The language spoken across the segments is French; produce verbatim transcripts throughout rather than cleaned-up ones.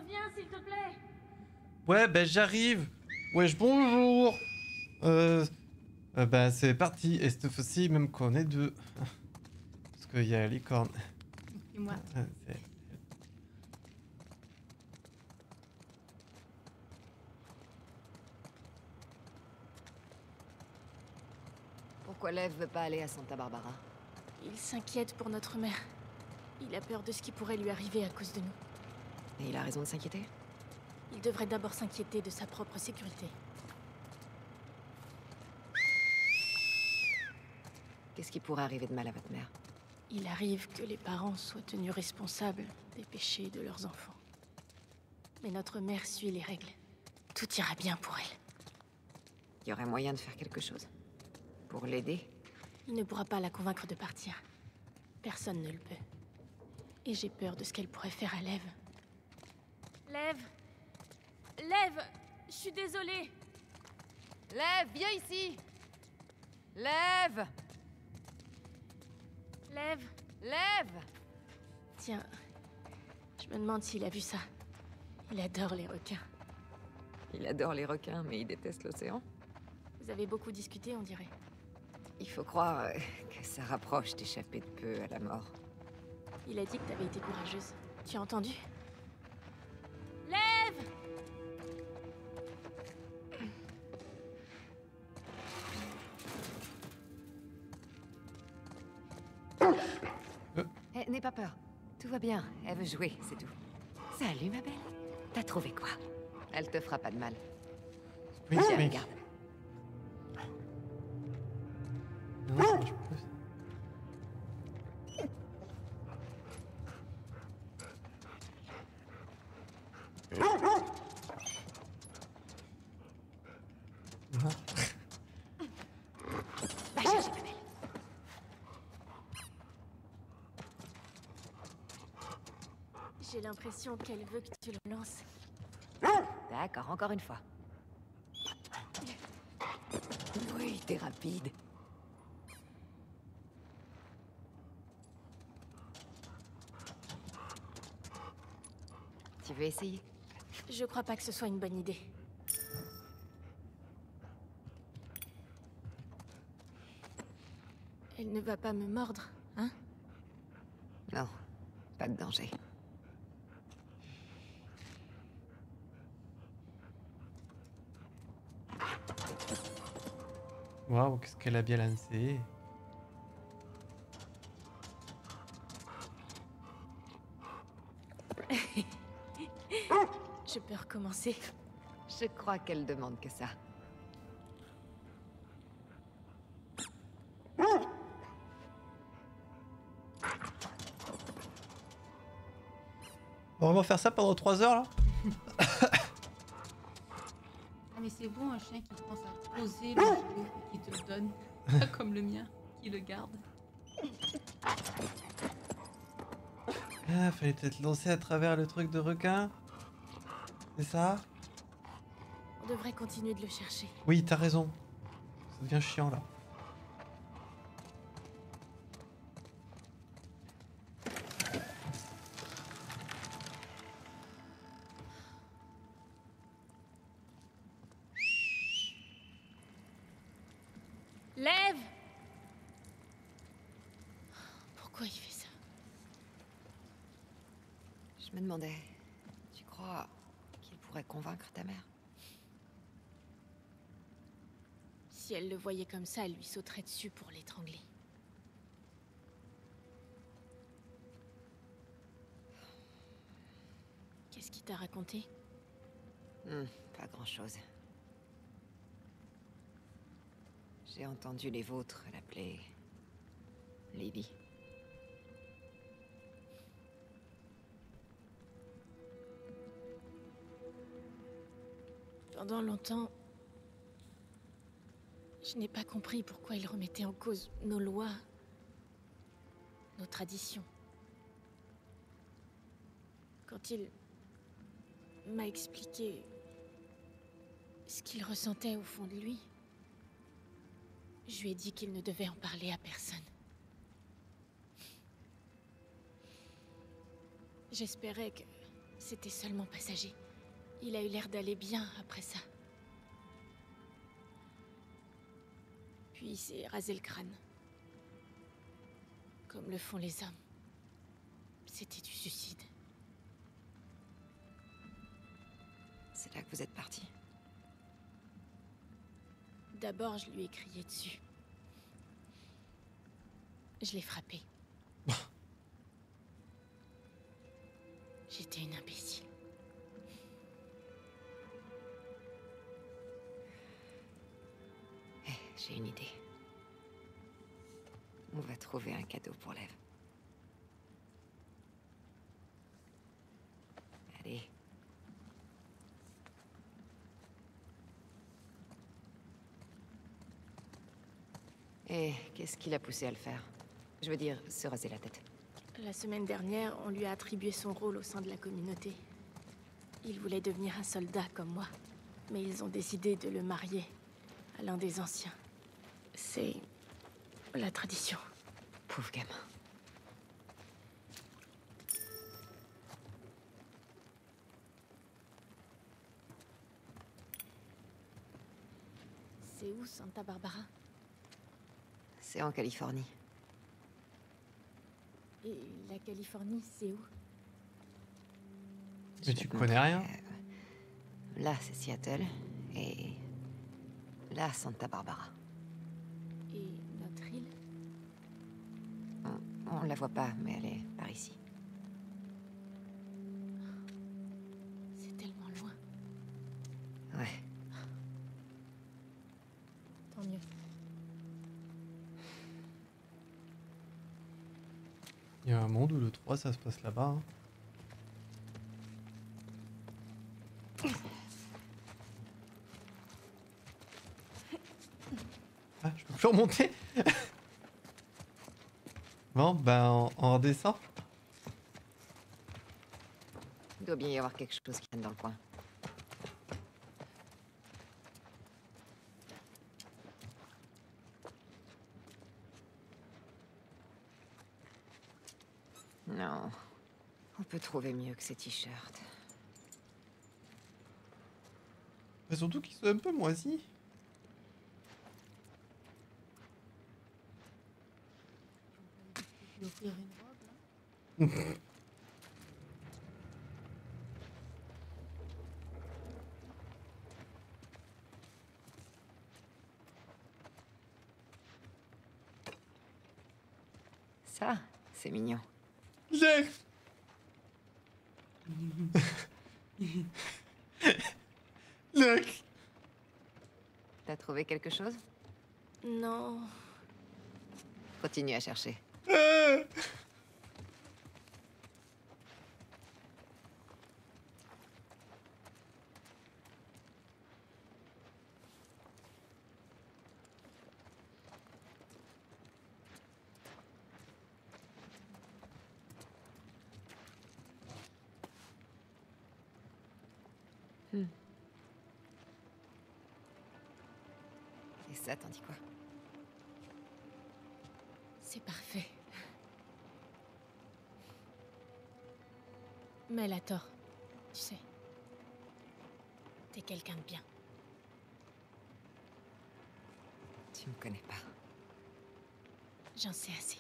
Reviens, s'il te plaît. Ouais, ben j'arrive. Wesh, bonjour. Euh, euh, bah c'est parti. Et cette fois-ci, même qu'on est deux. Parce qu'il y a la licorne. Et moi. Ah, c'est- Pourquoi Lev veut pas aller à Santa Barbara? Il s'inquiète pour notre mère. Il a peur de ce qui pourrait lui arriver à cause de nous. Et il a raison de s'inquiéter? Il devrait d'abord s'inquiéter de sa propre sécurité. Qu'est-ce qui pourrait arriver de mal à votre mère? Il arrive que les parents soient tenus responsables des péchés de leurs enfants. Mais notre mère suit les règles. Tout ira bien pour elle. Il y aurait moyen de faire quelque chose? Pour l'aider? Il ne pourra pas la convaincre de partir. Personne ne le peut. Et j'ai peur de ce qu'elle pourrait faire à Lev. Lev Lev Je suis désolée. Lev, viens ici! Lev! Lev Lev! Tiens, je me demande s'il a vu ça. Il adore les requins. Il adore les requins, mais il déteste l'océan. Vous avez beaucoup discuté, on dirait. Il faut croire euh, que ça rapproche d'échapper de peu à la mort. Il a dit que t'avais été courageuse. Tu as entendu? Lev Eh, n'aie pas peur. Tout va bien. Elle veut jouer, c'est tout. Salut, ma belle. T'as trouvé quoi? Elle te fera pas de mal. Oui, Tiens, oui. regarde. Non, ça marche plus. Non. Va chercher, ma belle. J'ai l'impression qu'elle veut que tu le lances. D'accord, encore une fois. Oui, t'es rapide. Tu veux essayer? Je crois pas que ce soit une bonne idée. Elle ne va pas me mordre, hein? Non, pas de danger. Waouh, qu'est-ce qu'elle a bien lancé. Je peux recommencer. Je crois qu'elle demande que ça. On va vraiment faire ça pendant trois heures là? Ah, mais c'est bon, un chien qui pense à poser le jouet et qui te le donne. Pas comme le mien, qui le garde. Ah, fallait peut-être lancer à travers le truc de requin. C'est ça? On devrait continuer de le chercher. Oui, t'as raison. Ça devient chiant là. Lève! Pourquoi il fait ça? Je me demandais, tu crois qu'il pourrait convaincre ta mère? Si elle le voyait comme ça, elle lui sauterait dessus pour l'étrangler. Qu'est-ce qu'il t'a raconté? Hmm, pas grand-chose. J'ai entendu les vôtres l'appeler Lily. Pendant longtemps, je n'ai pas compris pourquoi il remettait en cause nos lois, nos traditions. Quand il m'a expliqué ce qu'il ressentait au fond de lui, je lui ai dit qu'il ne devait en parler à personne. J'espérais que c'était seulement passager. Il a eu l'air d'aller bien après ça. Puis il s'est rasé le crâne. Comme le font les hommes. C'était du suicide. C'est là que vous êtes parti. D'abord, je lui ai crié dessus. Je l'ai frappé. J'étais une imbécile. Eh, j'ai une idée. On va trouver un cadeau pour Lev. Allez. Et qu'est-ce qui l'a poussé à le faire? Je veux dire, se raser la tête. La semaine dernière, on lui a attribué son rôle au sein de la communauté. Il voulait devenir un soldat comme moi. Mais ils ont décidé de le marier à l'un des anciens. C'est la tradition. Pauvre gamin. C'est où Santa Barbara? C'est en Californie. Et la Californie, c'est où? Mais tu connais rien? Là, c'est Seattle. Et là, Santa Barbara. Et notre île? On, on la voit pas, mais elle est par ici. C'est tellement loin. Ouais. Tant mieux. Il y a un monde où le trois ça se passe là-bas. Hein. Ah, je peux plus remonter. Bon, ben on, on redescend. Il doit bien y avoir quelque chose qui traîne dans le coin. Non. On peut trouver mieux que ces t-shirts. Mais surtout qu'ils sont un peu moisis. Lui offrir une robe, là. Ça, c'est mignon. Lev. Lev. T'as trouvé quelque chose? Non. Continue à chercher. Ah. Hmm. Et ça, t'en dis quoi? C'est parfait. Mais elle a tort. Tu sais. T'es quelqu'un de bien. Tu me connais pas. J'en sais assez.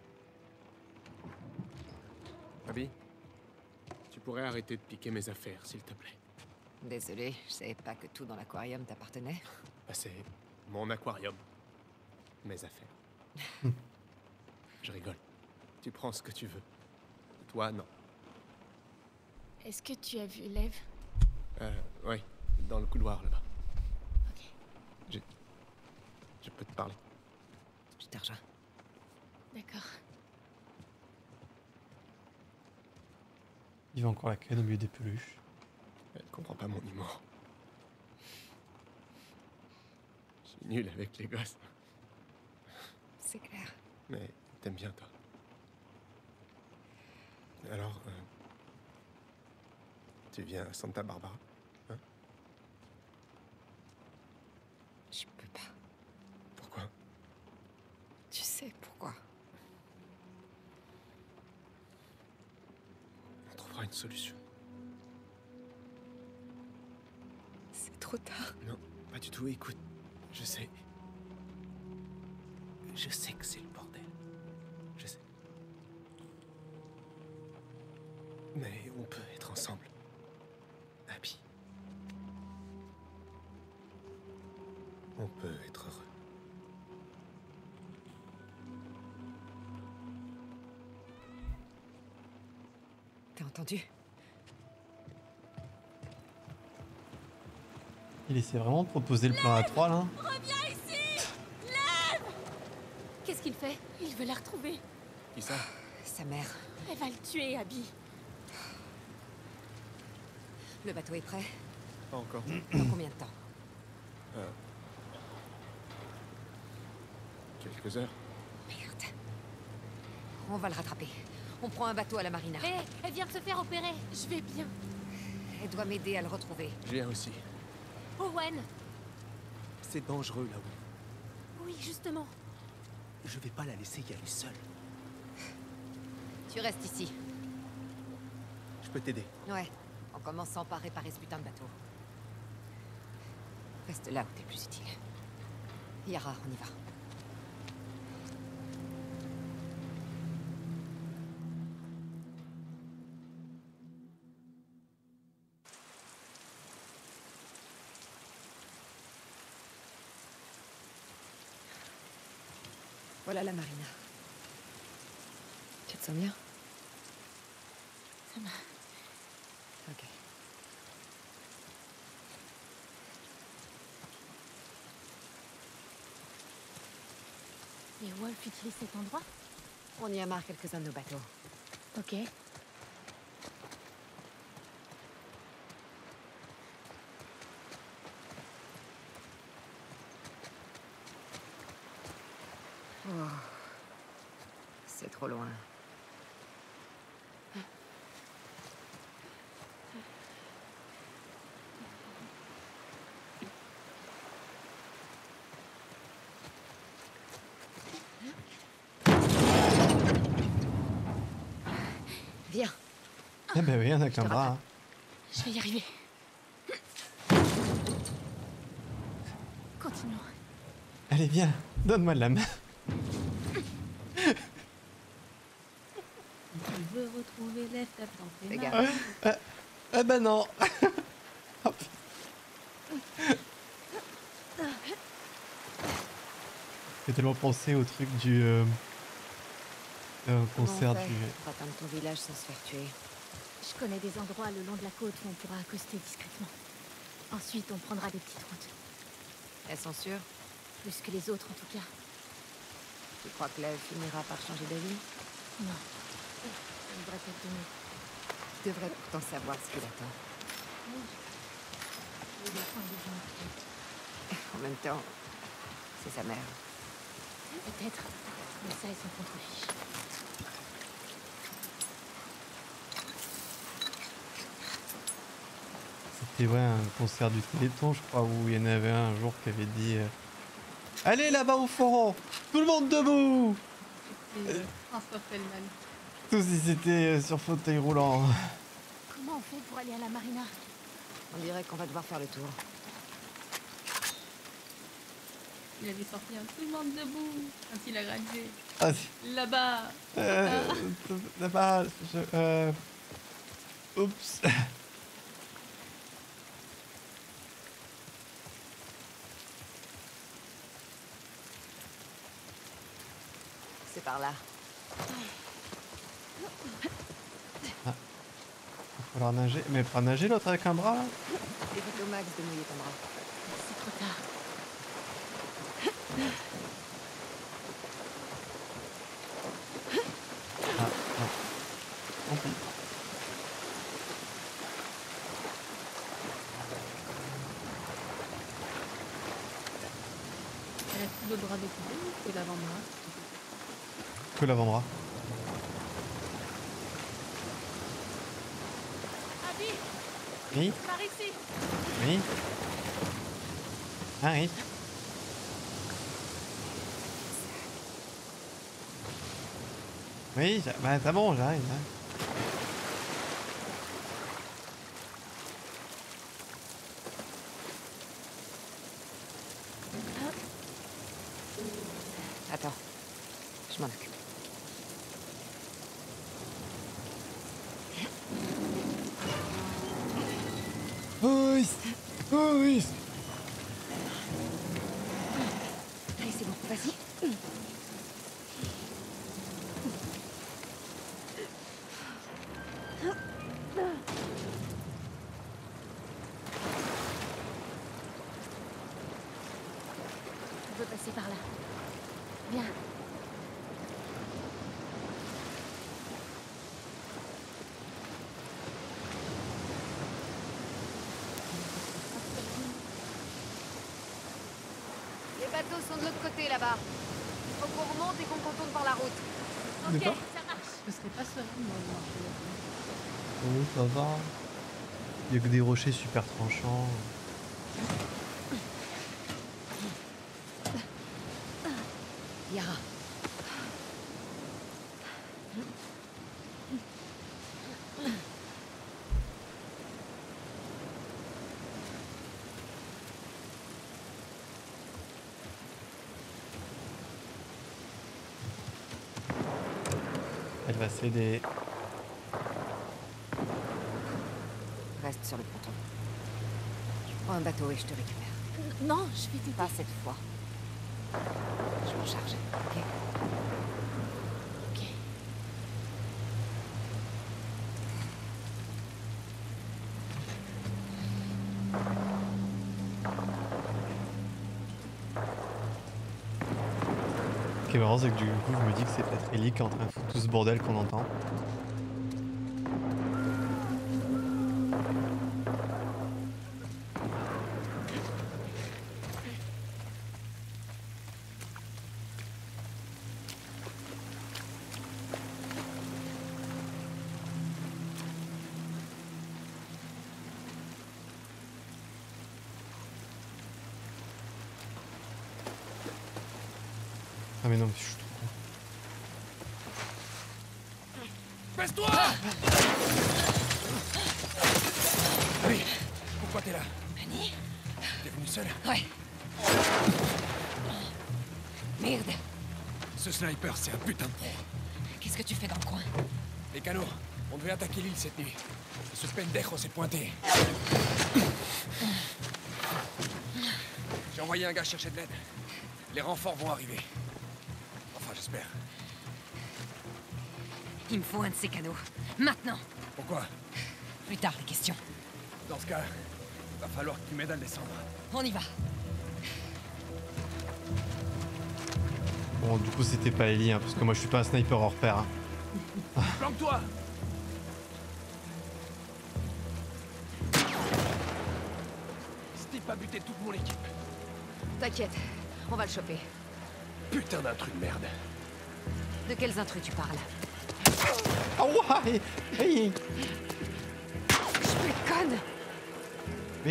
Abby, tu pourrais arrêter de piquer mes affaires, s'il te plaît. Désolé, je savais pas que tout dans l'aquarium t'appartenait. Bah, c'est mon aquarium. Mes affaires. Je rigole. Tu prends ce que tu veux. Toi, non. Est-ce que tu as vu Lev? Euh, oui, dans le couloir là-bas. Ok. Je... Je peux te parler. Je te rejoins. D'accord. Il va encore la canne au milieu des peluches. Elle comprend pas mon humour. Je suis nul avec les gosses. C'est clair. Mais t'aimes bien, toi. Alors, euh, tu viens à Santa Barbara, hein? Je peux pas. Pourquoi? Tu sais pourquoi? On trouvera une solution. C'est trop tard. Non, pas du tout. Écoute, je sais. Je sais que c'est le bordel. Je sais. Mais on peut être ensemble. Abby. On peut être heureux. T'as entendu? Il essaie vraiment de proposer le plan à trois là. Reviens ici! Lève! Qu'est-ce qu'il fait? Il veut la retrouver. Qui ça? Sa mère. Elle va le tuer, Abby. Le bateau est prêt? Pas encore. Dans combien de temps? Euh... Quelques heures. Merde. On va le rattraper. On prend un bateau à la marina. Hé, elle vient de se faire opérer. Je vais bien. Elle doit m'aider à le retrouver. Je viens aussi. Owen! C'est dangereux là-haut. Oui, justement. Je vais pas la laisser y aller seule. Tu restes ici. Je peux t'aider. Ouais. En commençant par réparer ce putain de bateau. Reste là où t'es le plus utile. Yara, on y va. Voilà la marina. Tu te sens bien? Ça m'a... Ok. Les Wolves utilisent cet endroit? On y amarre quelques-uns de nos bateaux. Ok. Oh. C'est trop loin. Viens. Eh ben oui, on a qu'un bras. Hein. Je vais y arriver. Continuons. Allez, viens, donne-moi la main. Tu veux retrouver Lev, tape dans tes Fais mains. gaffe. Eh ben non. Hop. J'ai tellement pensé au truc du euh, euh, concert Comment on fait du. pour atteindre ton village sans se faire tuer? Je connais des endroits le long de la côte où on pourra accoster discrètement. Ensuite, on prendra des petites routes. Elles sont sûres? Plus que les autres, en tout cas. Tu crois que Lev finira par changer d'avis? Non. Ça devrait être de nous. Tu devrais pourtant savoir ce qu'il attend. Je vais défendre les gens. En même temps, c'est sa mère. Peut-être. Mais ça, ils s'en contrefichent. C'était ouais, un concert du Téléthon, je crois, où il y en avait un, un jour qui avait dit euh, allez là-bas au fond, tout le monde debout. C'est euh, François Fellman. Tous ils étaient euh, sur fauteuil roulant. Comment on fait pour aller à la marina? On dirait qu'on va devoir faire le tour. Il avait sorti un tout le monde debout quand il a gradué. Ah, si. Là-bas. Euh, là-bas, je... Euh... Oups. C'est par là. Il va falloir nager. Mais pas nager l'autre avec un bras là? Évite au max de mouiller ton bras. C'est trop tard. Ah, non. Tant pis. Elle a tout le bras découpé ou l'avant-bras? Que l'avant-bras. Abby, Oui, par ici. oui. Ah oui. Oui, j'a- bah c'est bon, j'arrive. Hein. Je m'en occupe. Oh oui. Oh oui. Allez, c'est bon, vas-y. On peut passer par là. Viens. Les bateaux sont de l'autre côté, là-bas. Faut qu'on remonte et qu'on contourne par la route. Ok, D'accord. ça marche. Je serais pas sereine, moi, de marcher là-dedans. Oh, ça va. Il y a que des rochers super tranchants. Yara. Elle va s'aider. Reste sur le ponton. Je prends un bateau et je te récupère. Non, je vais t'aider. Pas cette fois. Je m'en charge, ok? Ok. Ce qui est marrant, c'est que du coup, je me dis que c'est peut-être Ellie qui est en train de foutre tout ce bordel qu'on entend. Ah mais non, je suis trop con. Baisse-toi! Oui, pourquoi t'es là? Annie? T'es venu seul? Ouais. Merde. Ce sniper, c'est un putain de pro. Qu'est-ce que tu fais dans le coin? Les canaux, on devait attaquer l'île cette nuit. Ce pendejo s'est pointé. J'ai envoyé un gars chercher de l'aide. Les renforts vont arriver. Enfin, j'espère. Il me faut un de ces canaux. Maintenant. Pourquoi? Plus tard, les questions. Dans ce cas, va falloir que tu m'aides à le descendre. On y va. Bon, du coup, c'était pas Ellie, hein, parce que moi, je suis pas un sniper hors pair. Hein. Planque-toi! Steve a buté toute mon équipe. T'inquiète, on va le choper. Putain d'intrus de merde. De quels intrus tu parles? Oh, ouais. Hey. Je suis conne. Oui.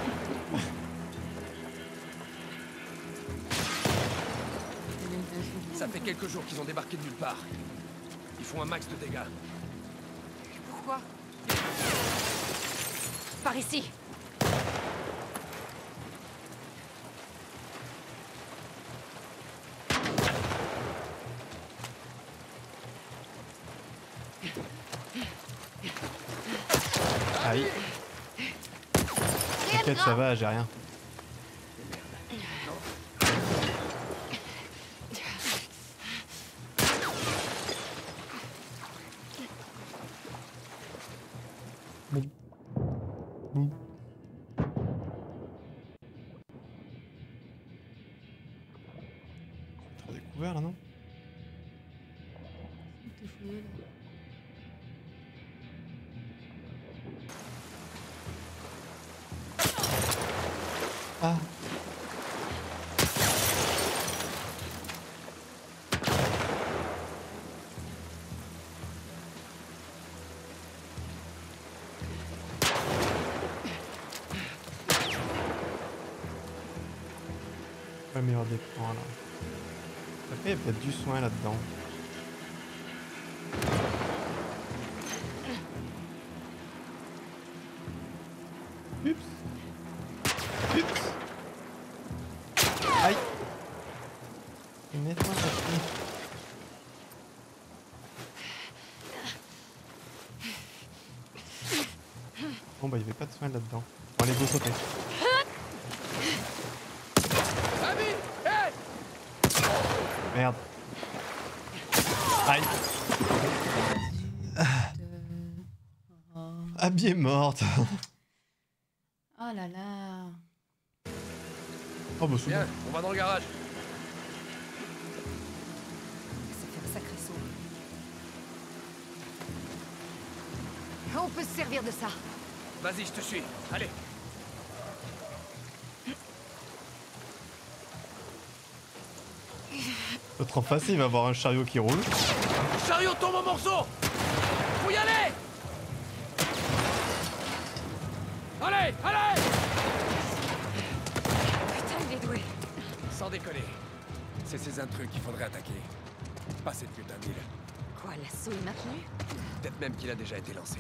Ça fait quelques jours qu'ils ont débarqué de nulle part. Ils font un max de dégâts. Pourquoi? Par ici. Aïe. T'inquiète, ça va, j'ai rien. Bon. Bon. T'as découvert là, non? T'es fouillé, là. Ah. Pas le meilleur des points là. Après, il y a peut-être du soin là-dedans. Oups. Oups. Aïe. Mets-toi là-dessus. Bon bah il y avait pas de soin là-dedans. Bon allez, go sauter. Merde. Aïe. Oh. Abby est morte. Oh là là. Oh bah c'est Bien, bon. on va dans le garage. Ça fait un sacré saut. On peut se servir de ça. Vas-y, je te suis. Allez. Notre en face, il va avoir un chariot qui roule. Le chariot tombe en morceaux. Faut y aller. Allez, allez. Putain, il est doué. Sans déconner. C'est ces intrus qu'il faudrait attaquer. Pas cette putain d'île. Quoi, l'assaut est maintenu? Peut-être même qu'il a déjà été lancé.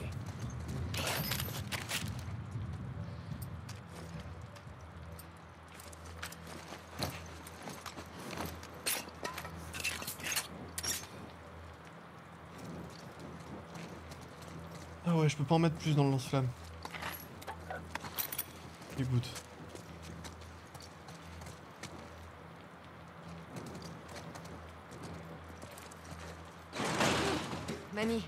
Ah ouais, je peux pas en mettre plus dans le lance-flamme. Dégoûte. Manny.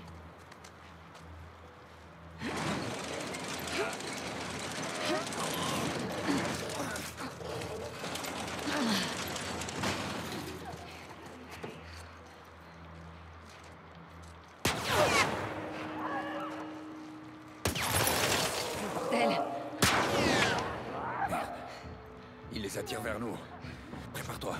Bordel. Il les attire vers nous. Prépare-toi.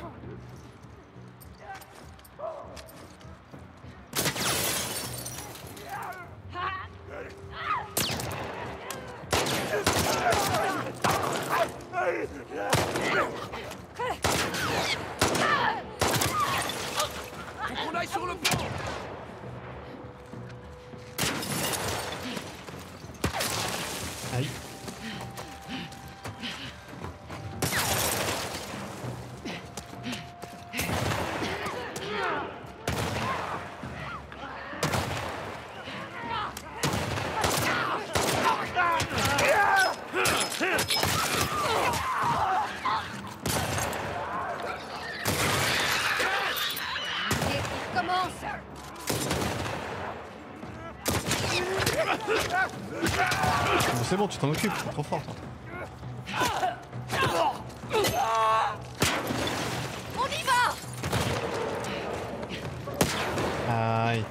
Faut qu'on aille sur le pont. Aïe. Commence. Bon, c'est bon, tu t'en occupes, t'es trop fort toi. On y va. Aïe.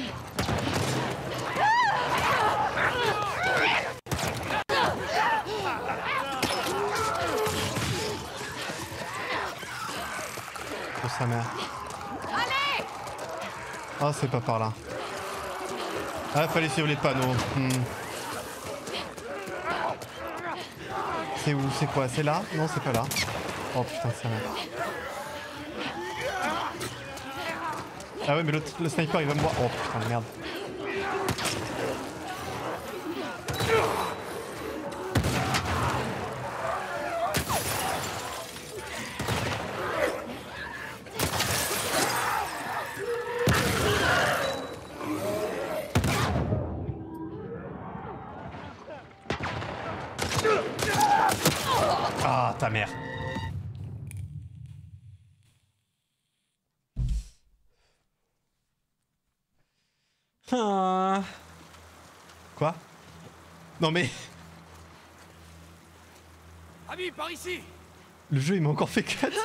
Oh sa mère. Allez. Ah, c'est pas par là. Ah, fallait suivre les panneaux. Hmm. C'est où? C'est quoi? C'est là? Non, c'est pas là. Oh putain, c'est vrai. Ah ouais, mais le, le sniper il va me voir. Oh putain, merde. Ah, ta mère. Ah. Quoi? Non mais... Abby, par ici. Le jeu il m'a encore fait quatre.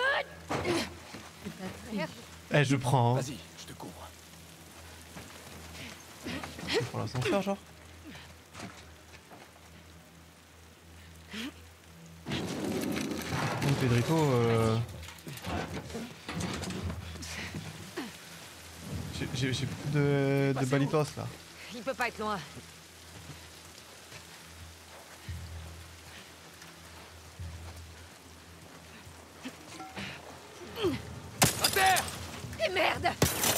Eh, je prends. Hein. Vas-y, je te couvre. Je prends l'ascenseur, genre. Oh, Pedrito, euh... j'ai- J'ai j'ai plus de, de balitos là. Il peut pas être loin. À terre. Et merde.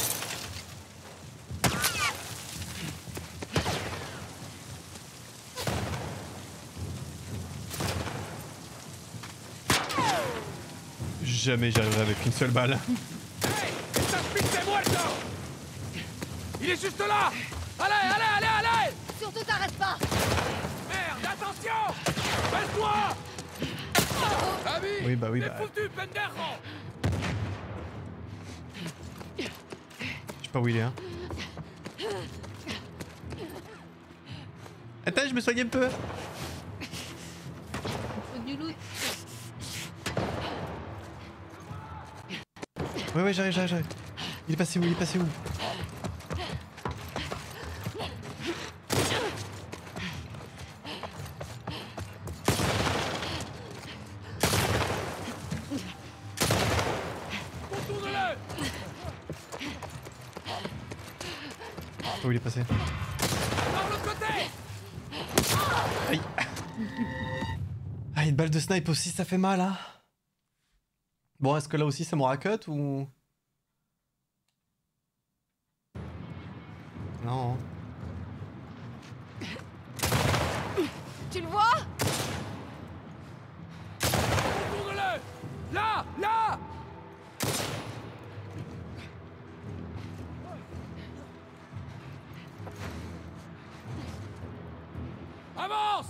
Jamais j'y arriverai avec une seule balle. Hey, esta pinche muerto. Il est juste là. Allez, allez, allez, allez. Surtout t'arrêtes pas. Merde, Oui, bah oui, T'es bah. foutu, pendejo! Je sais pas où il est, hein. Attends, je me soigne un peu. Faut du loot. Ouais, ouais, j'arrive, j'arrive, j'arrive. Il est passé où? Il est passé où? Retourne-le! Où il est passé? Par l'autre côté! Aïe. Ah, une balle de snipe aussi, ça fait mal, hein. Bon, est-ce que là aussi ça m'aura cut ou... Non. Tu le vois? Retourne-le! Là! Là! Avance!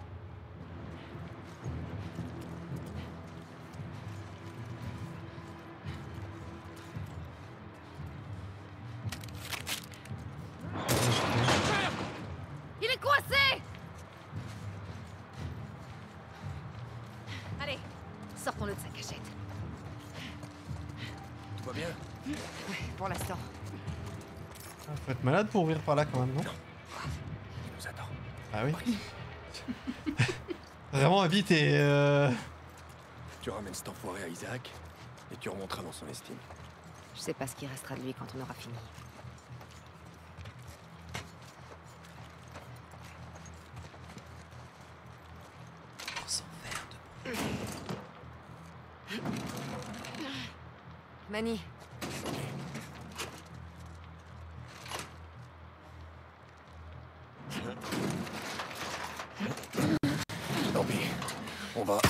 Il est coincé! Allez, sortons-le de sa cachette. Tout va bien? Ouais, pour l'instant. Ah, faut être malade pour ouvrir par là quand même, non? Il nous attend. Ah oui. Vraiment, Abby, t'es... Euh... Tu ramènes cet enfoiré à Isaac, et tu remonteras dans son estime. Je sais pas ce qui restera de lui quand on aura fini. Manny, Tant pis. On va...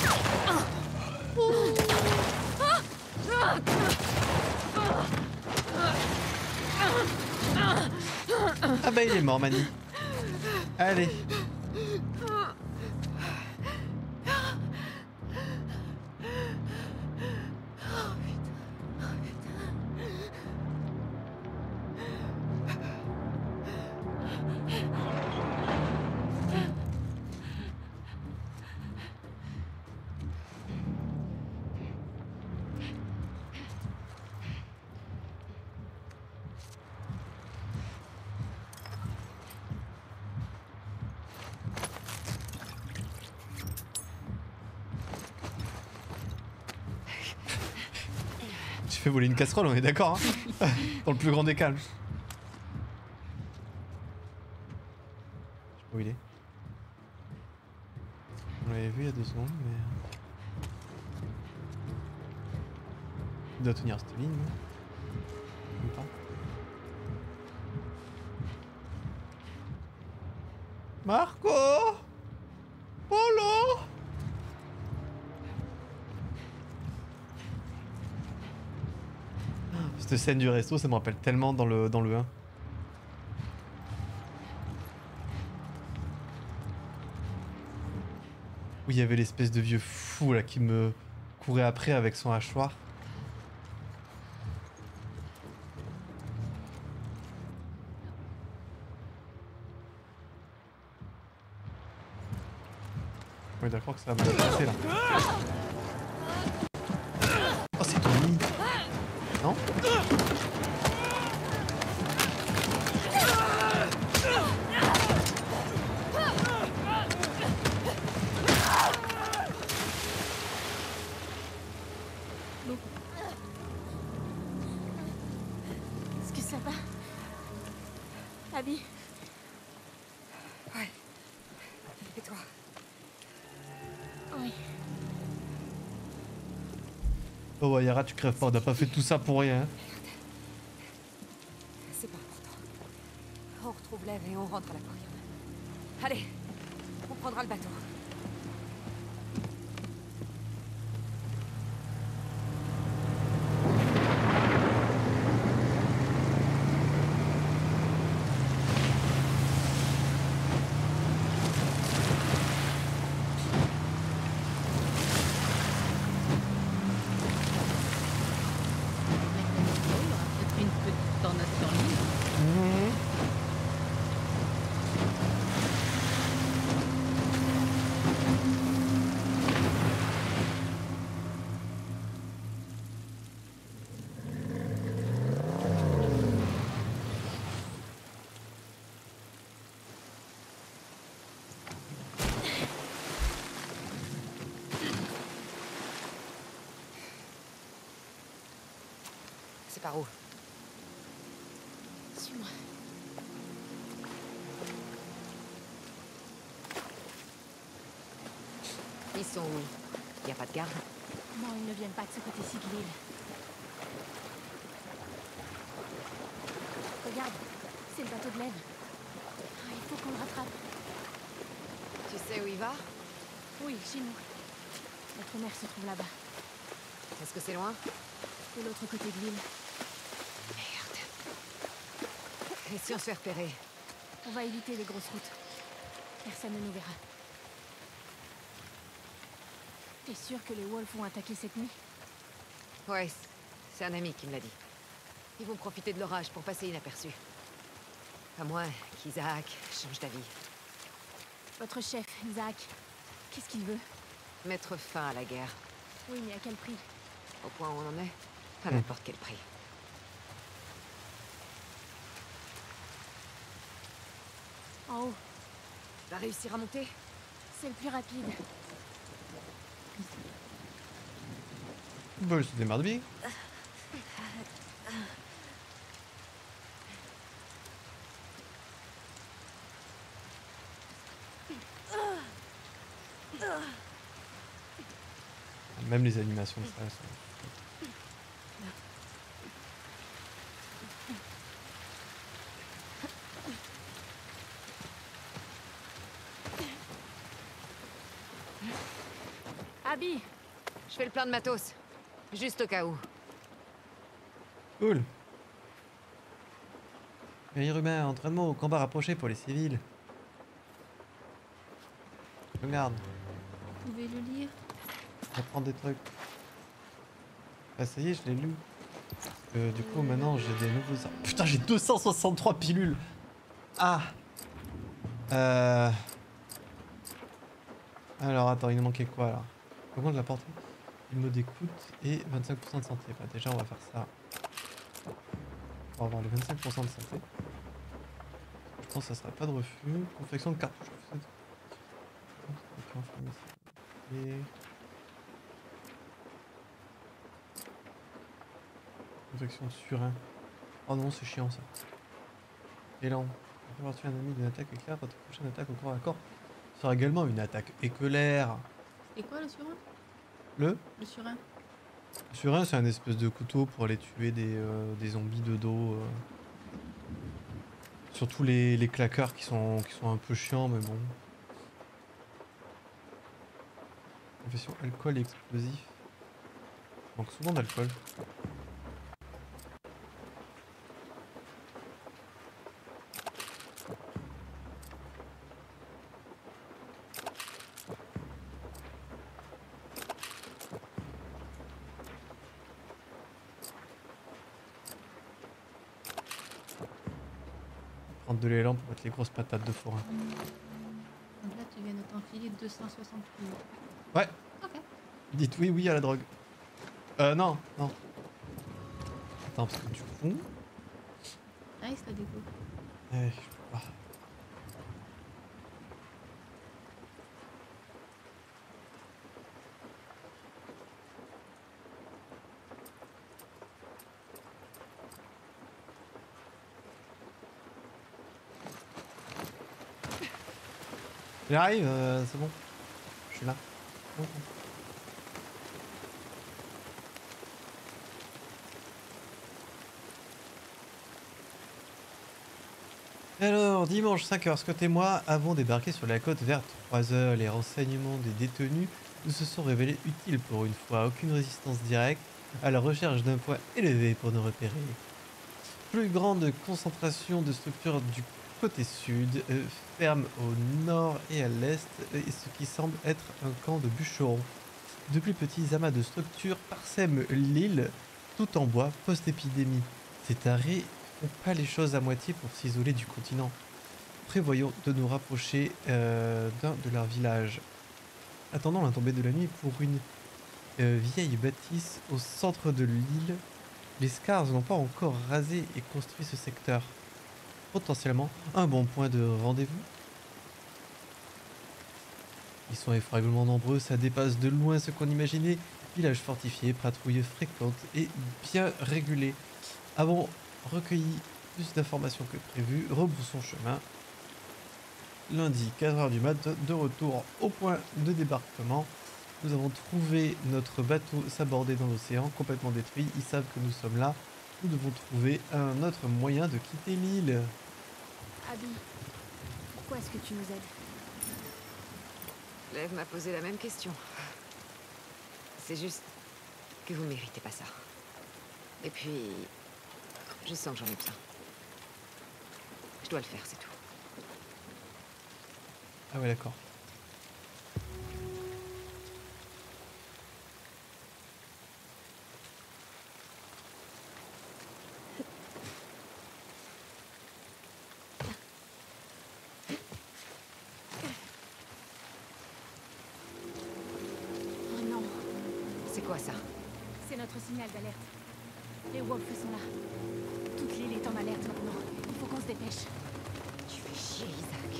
Ah bah il est mort, Manny. Allez. Tu fais voler une casserole, on est d'accord, hein. Dans le plus grand des calmes. Je sais pas où il est. On l'avait vu il y a deux secondes, mais... Il doit tenir cette ligne, non? Même pas. Marco! Polo! Cette scène du resto, ça me rappelle tellement dans le, dans le un. Où il y avait l'espèce de vieux fou là qui me courait après avec son hachoir. Oui, d'accord que ça va mal passer là. Oh, c'est Tony! Non? Est-ce que ça va? Abby? ouais. Et toi? Oui. Oh ouais, Yara, tu crèves pas, on n'a pas fait tout ça pour rien. C'est pas important. On retrouve l'Ève et on rentre à l'aquarium. Allez, on prendra le bateau. par où? Suis-moi. Ils sont où? Y a pas de garde? Non, ils ne viennent pas de ce côté-ci de l'île. Regarde, c'est le bateau de Lève. Ah, il faut qu'on le rattrape. Tu sais où il va? Oui, chez nous. Notre mère se trouve là-bas, Est-ce que c'est loin? de l'autre côté de l'île. Merde. Et si on se fait repérer? On va éviter les grosses routes. Personne ne nous verra. T'es sûr que les Wolves vont attaquer cette nuit? Ouais, c'est un ami qui me l'a dit. Ils vont profiter de l'orage pour passer inaperçus. À moins qu'Isaac change d'avis. Votre chef, Isaac, qu'est-ce qu'il veut? Mettre fin à la guerre. Oui, mais à quel prix? Au point où on en est? À n'importe quel prix. En haut, Va réussir à monter? c'est le plus rapide. Bah, il se démarre bien. Même les animations de ça elles sont... Abby, Je fais le plein de matos. Juste au cas où. Cool. Guerrier humain, entraînement au combat rapproché pour les civils. Regarde, Vous pouvez le lire? j'apprends des trucs. Ah ça y est, je l'ai lu. Euh, du coup maintenant j'ai des nouveaux... ar- Putain, j'ai deux cent soixante-trois pilules. Ah. Euh... Alors attends, il nous manquait quoi là? Comment de la portée? Une mode d'écoute et vingt-cinq pour cent de santé. Bah déjà on va faire ça. On va avoir les vingt-cinq pour cent de santé. Je pense que ça sera pas de refus. Confection de cartouches. Et... Confection de surin. Oh non, c'est chiant ça. Élan. Avoir tué un ami d'une attaque éclair, votre prochaine attaque au corps à corps sera également une attaque éclair. C'est quoi le surin? Le Le surin? Le surin, c'est un espèce de couteau pour aller tuer des, euh, des zombies de dos. Euh. Surtout les, les claqueurs qui sont, qui sont un peu chiants, mais bon. Confession alcool et explosif. Il manque souvent d'alcool. Prendre de l'élan pour mettre les grosses patates de forain. Donc là, tu viens de t'enfiler deux cent soixante kilos. Ouais. Ok. Dites oui, oui à la drogue. Euh, non, non. Attends, parce que du coup... Nice la déco. Eh, je peux pas. J'arrive, euh, c'est bon. Je suis là. Bon. Alors, dimanche cinq heures, Scott et moi avons débarqué sur la côte vers trois heures. Les renseignements des détenus nous se sont révélés utiles pour une fois. Aucune résistance directe à la recherche d'un point élevé pour nous repérer. Plus grande concentration de structures du côté sud, euh, ferme au nord et à l'est, et ce qui semble être un camp de bûcherons. De plus petits amas de structures parsèment l'île, tout en bois, post-épidémie. Ces arrêts font pas les choses à moitié pour s'isoler du continent. Prévoyons de nous rapprocher euh, d'un de leurs villages. Attendons la tombée de la nuit pour une euh, vieille bâtisse au centre de l'île. Les Scars n'ont pas encore rasé et construit ce secteur. Potentiellement un bon point de rendez-vous. Ils sont effroyablement nombreux, ça dépasse de loin ce qu'on imaginait. Village fortifié, patrouilles fréquentes et bien régulées. Avons recueilli plus d'informations que prévu, rebroussons chemin. Lundi, quatre heures du mat, de retour au point de débarquement. Nous avons trouvé notre bateau s'aborder dans l'océan, complètement détruit. Ils savent que nous sommes là. Nous devons trouver un autre moyen de quitter l'île. Abby, pourquoi est-ce que tu nous aides? Lev m'a posé la même question. C'est juste que vous méritez pas ça. Et puis, je sens que j'en ai besoin. Je dois le faire, c'est tout. Ah ouais, d'accord. Oh non, C'est quoi ça? c'est notre signal d'alerte. Les wolves sont là. Toute l'île est en alerte maintenant. Il faut qu'on se dépêche. Tu fais chier, Isaac.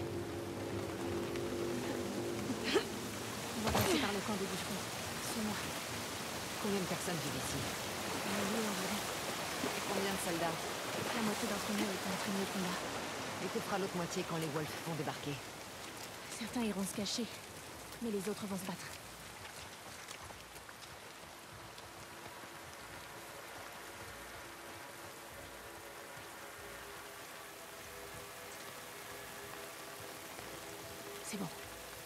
On va passer par le camp des bûcherons. Suis-moi. Combien de personnes vivent ici? On est liés environ. Combien de soldats? La moitié d'entre nous est entraînée au combat. Et que fera l'autre moitié quand les Wolves vont débarquer? Certains iront se cacher, mais les autres vont se battre. C'est bon.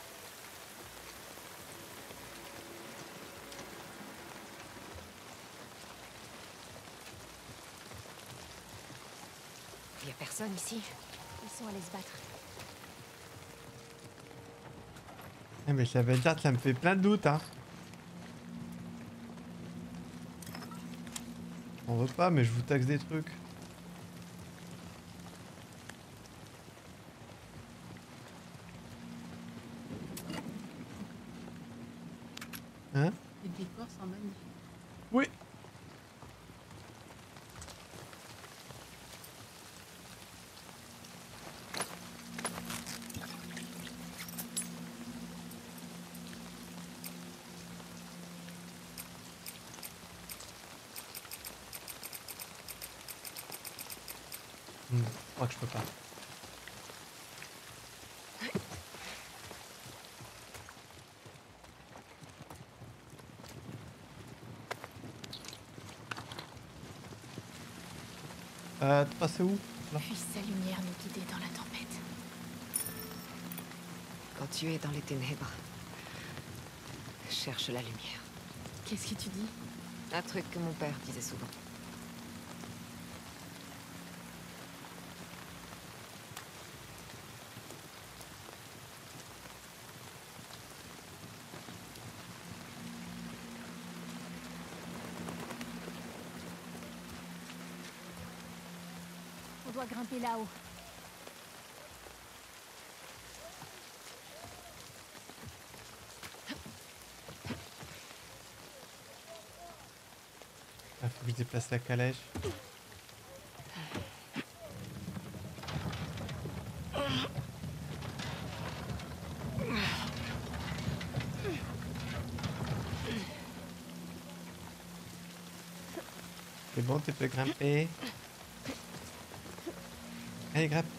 Y a personne ici? Ils sont allés se battre. Ah, mais ça veut dire que ça me fait plein de doutes, hein. On veut pas, mais je vous taxe des trucs. Hein? Les décors sont magnifiques. Oui. Hmm, je crois que je peux pas. Euh, t'es passé où? Là. Puisse sa lumière nous guider dans la tempête. Quand tu es dans les ténèbres, cherche la lumière. Qu'est-ce que tu dis? Un truc que mon père disait souvent. On doit grimper là-haut. Ah, faut que je déplace la calèche. C'est bon, tu peux grimper. Allez, grimpe.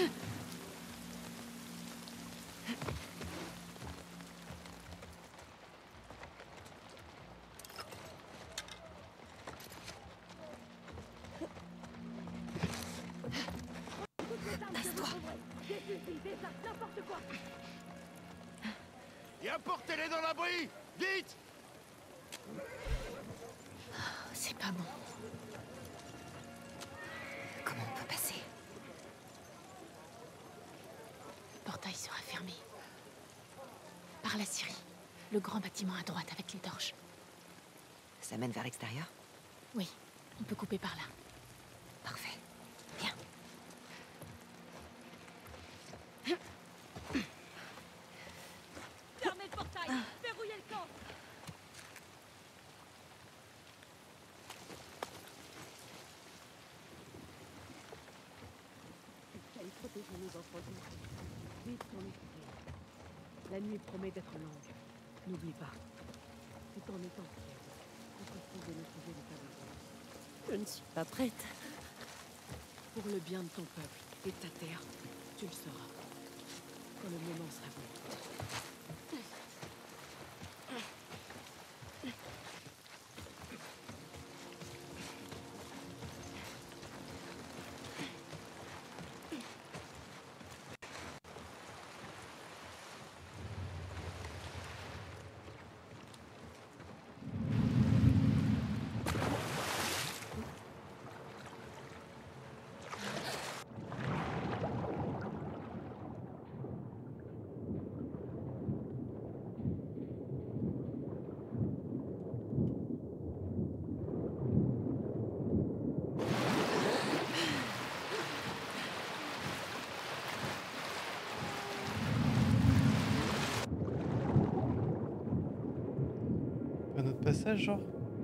Et apportez-les dans l'abri! Vite! C'est pas bon. Comment on peut passer? Le portail sera fermé. Par la scierie. Le grand bâtiment à droite avec les torches. Ça mène vers l'extérieur? Oui, on peut couper par là. Parfait. Viens. Fermez le portail! Verrouillez le camp! Fallait protéger nos enfants. Vite, on est prêt. La nuit promet d'être longue. N'oublie pas. C'est en étant prêt. de maîtriser les cadavres. Je ne suis pas prête. Pour le bien de ton peuple et de ta terre, tu le seras. Quand le moment sera venu. Un autre passage, genre?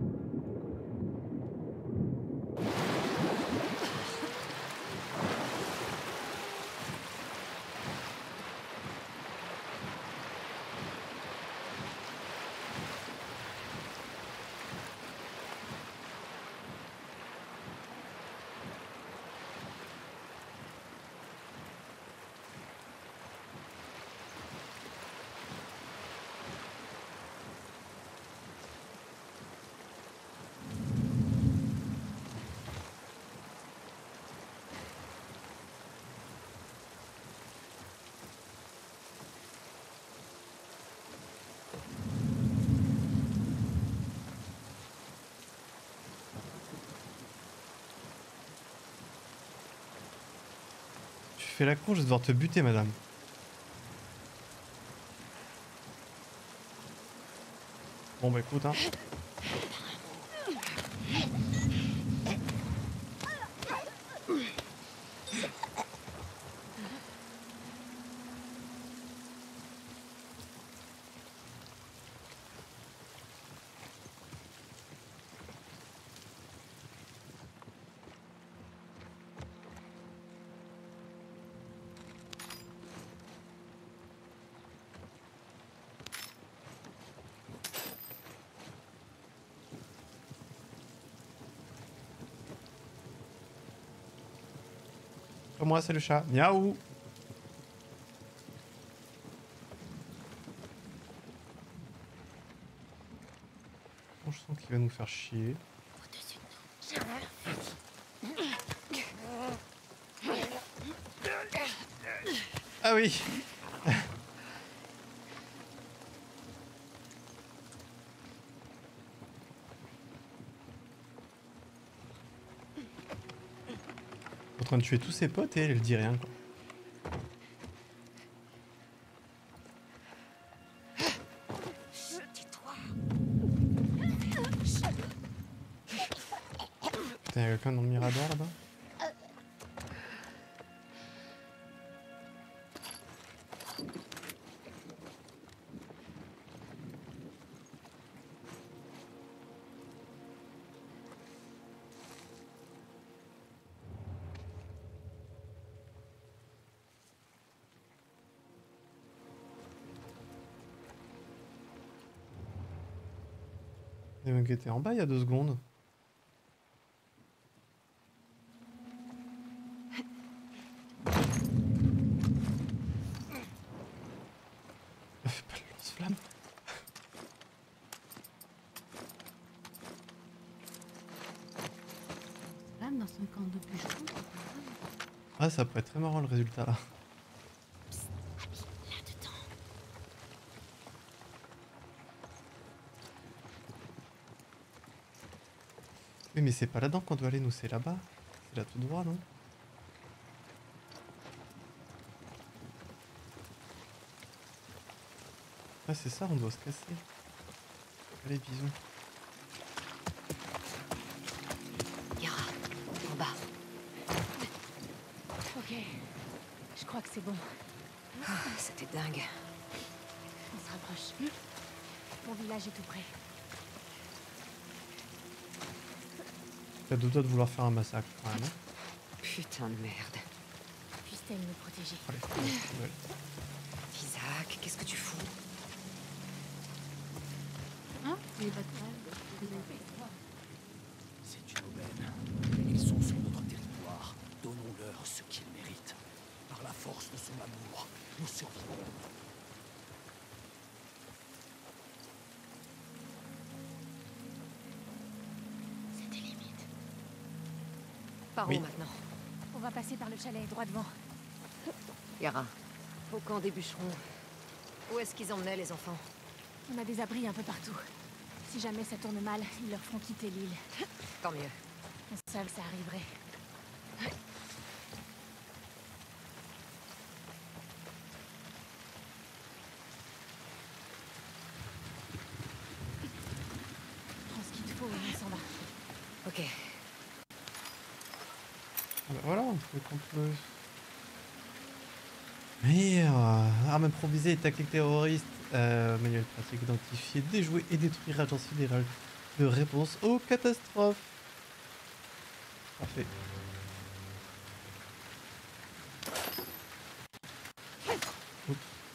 Tu fais la con, je vais devoir te buter, madame. Bon bah écoute, hein. Moi, c'est le chat. Miaou. Bon, je sens qu'il va nous faire chier. Ah oui. En train de tuer tous ses potes et elle dit rien, quoi. Putain, y'a quelqu'un dans le mirador là-bas? Les mecs étaient en bas il y a deux secondes. Fais pas le lance-flamme. Flamme dans son camp de bûcheron. Ah, ça pourrait être très marrant le résultat là. Oui, mais c'est pas là-dedans qu'on doit aller, nous, c'est là-bas. C'est là tout droit, non? Ah, c'est ça, on doit se casser. Allez, bisous. Yara, en bas. Ok, je crois que c'est bon. Ah, c'était dingue. On se rapproche. Mon village est tout près. T'as deux doigts de vouloir faire un massacre, quand même. Putain de merde. Puisse-t-elle nous protéger? Allez, ouais. Isaac, qu'est-ce que tu fous? Hein? Les batailles. son amour, nous survivrons. C'était limite. Par Oui. où maintenant? On va passer par le chalet, droit devant. Yara, au camp des bûcherons. Où est-ce qu'ils emmenaient les enfants? On a des abris un peu partout. Si jamais ça tourne mal, ils leur feront quitter l'île. Tant mieux. On savait que ça arriverait. Prends ce qu'il te faut et on s'en va. Ok. Ah bah voilà, on peut qu'on peut. Mais euh, arme improvisée et tactique terroriste, euh, manuel pratique identifier, déjouer et détruire agent sidéral de réponse aux catastrophes. Parfait. Oups.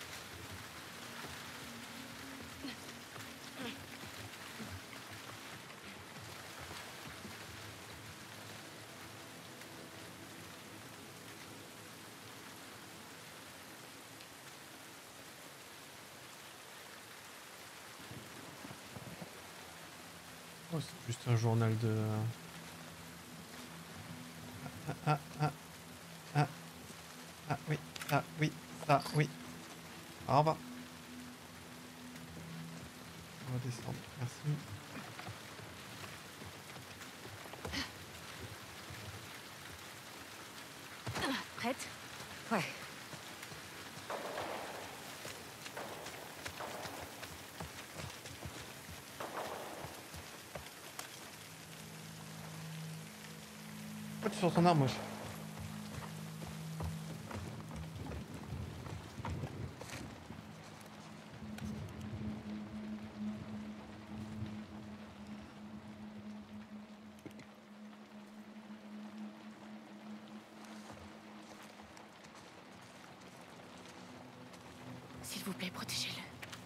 Oh, c'est juste un journal de... Ah, ah, ah, ah, ah, oui, ah, oui, ça, oui. Au revoir. On va descendre, merci. Prête? Ouais. Pourquoi tu sors ton arme, wesh? S'il vous plaît, protégez-le.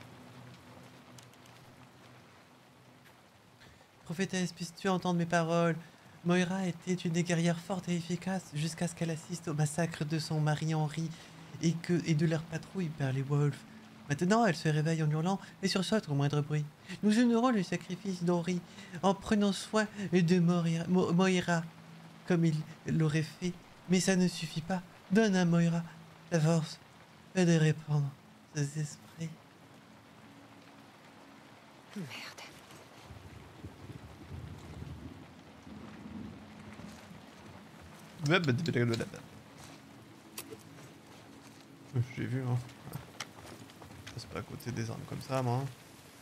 Prophétesse, puisses-tu entendre mes paroles? Moira était une guerrière forte et efficace jusqu'à ce qu'elle assiste au massacre de son mari Henri et, que, et de leur patrouille par les Wolves. Maintenant, elle se réveille en hurlant et sursaute au moindre bruit. Nous honorons le sacrifice d'Henri en prenant soin de Moira, Mo- Moira comme il l'aurait fait. Mais ça ne suffit pas. Donne à Moira la force de répandre ses esprits. Merde. J'ai vu, hein. Je passe pas à côté des armes comme ça, moi.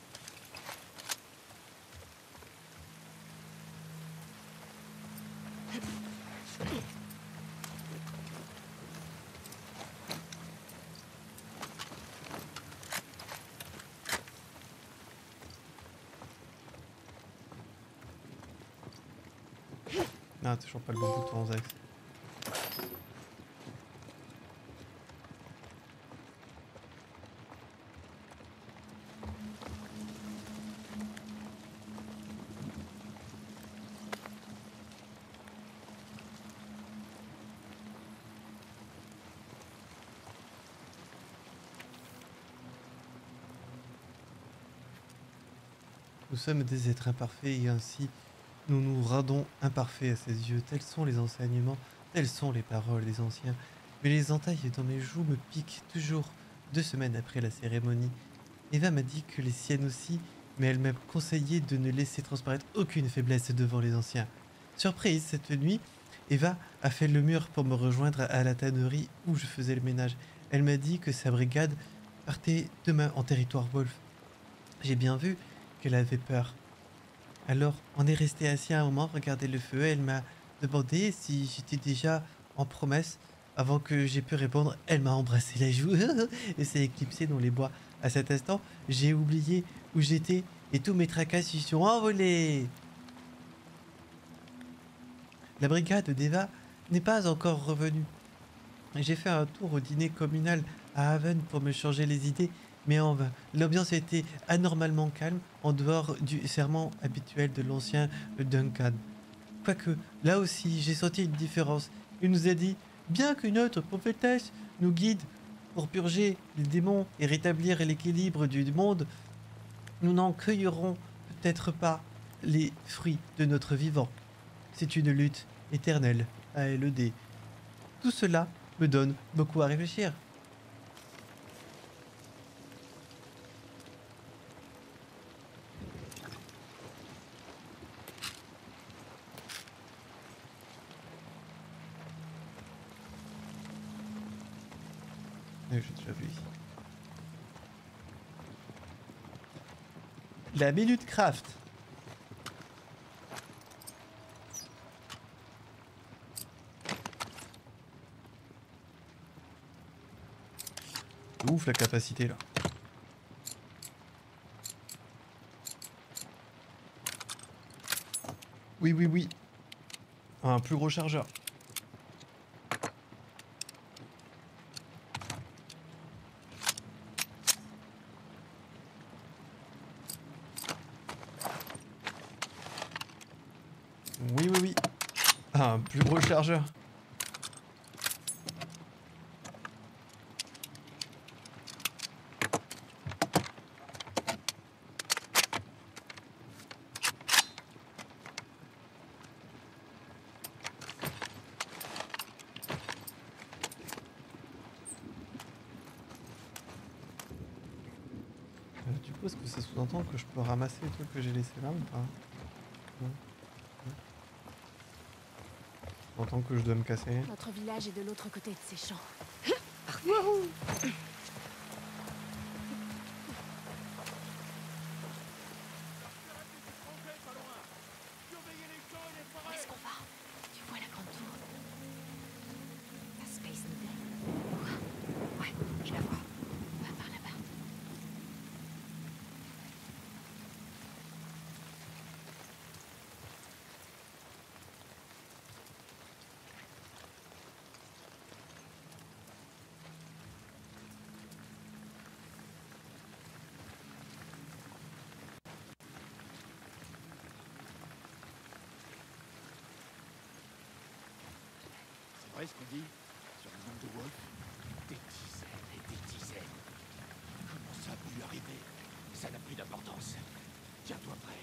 Ah, toujours pas le bon bouton, Zax. Nous sommes des êtres imparfaits et ainsi nous nous rendons imparfaits à ses yeux. Tels sont les enseignements, telles sont les paroles des anciens. Mais les entailles dans mes joues me piquent toujours deux semaines après la cérémonie. Eva m'a dit que les siennes aussi, mais elle m'a conseillé de ne laisser transparaître aucune faiblesse devant les anciens. Surprise, cette nuit, Eva a fait le mur pour me rejoindre à la tannerie où je faisais le ménage. Elle m'a dit que sa brigade partait demain en territoire Wolf. J'ai bien vu qu'elle avait peur. Alors, on est resté assis un moment, regarder le feu. Elle m'a demandé si j'étais déjà en promesse. Avant que j'ai pu répondre, elle m'a embrassé la joue et s'est éclipsée dans les bois. À cet instant, j'ai oublié où j'étais et tous mes tracas s'y sont envolés. La brigade d'Eva n'est pas encore revenue. J'ai fait un tour au dîner communal à Haven pour me changer les idées, mais en vain. L'ambiance était anormalement calme, en dehors du serment habituel de l'ancien Duncan. Quoique, là aussi, j'ai senti une différence. Il nous a dit, bien que notre prophétesse nous guide pour purger les démons et rétablir l'équilibre du monde, nous n'en cueillerons peut-être pas les fruits de notre vivant. C'est une lutte éternelle à éluder. Tout cela me donne beaucoup à réfléchir. J'ai déjà vu ici. La minute craft. Ouf la capacité là. Oui oui oui. Un plus gros chargeur. Oui, oui, oui. Un plus gros chargeur. Euh, du coup, est-ce que ça sous-entend que je peux ramasser les trucs que j'ai laissés là ou pas? Non. Entend que je dois me casser. Notre village est de l'autre côté de ces champs. Où est-ce qu'on va? Tu vois la grande tour? La Space Needle. Ouais, je la vois. On va par là-bas. C'est vrai ce qu'on dit sur le nombre de Wolf? Des dizaines et des dizaines. Comment ça a pu lui arriver? Ça n'a plus d'importance. Tiens-toi prêt.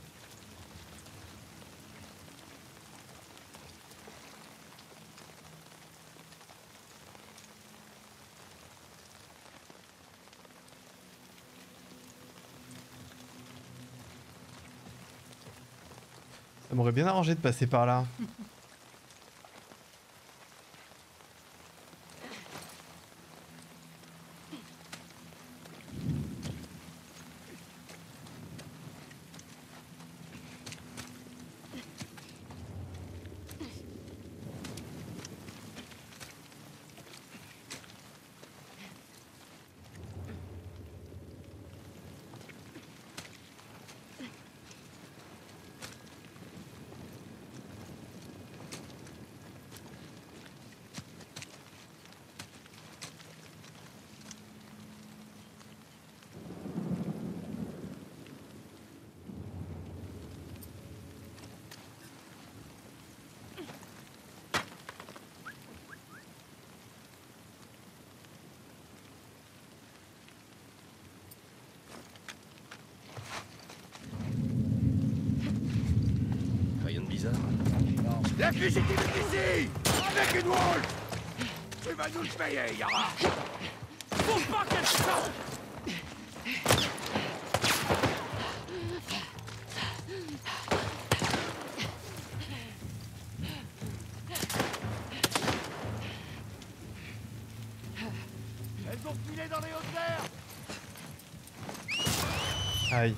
Ça m'aurait bien arrangé de passer par là. Rien de bizarre. L'exclusivité ici! Avec une Wolf! Tu vas nous le payer, Yara! Bouge pas, quelque chose! Elles ont filé dans les hautes airs! Aïe.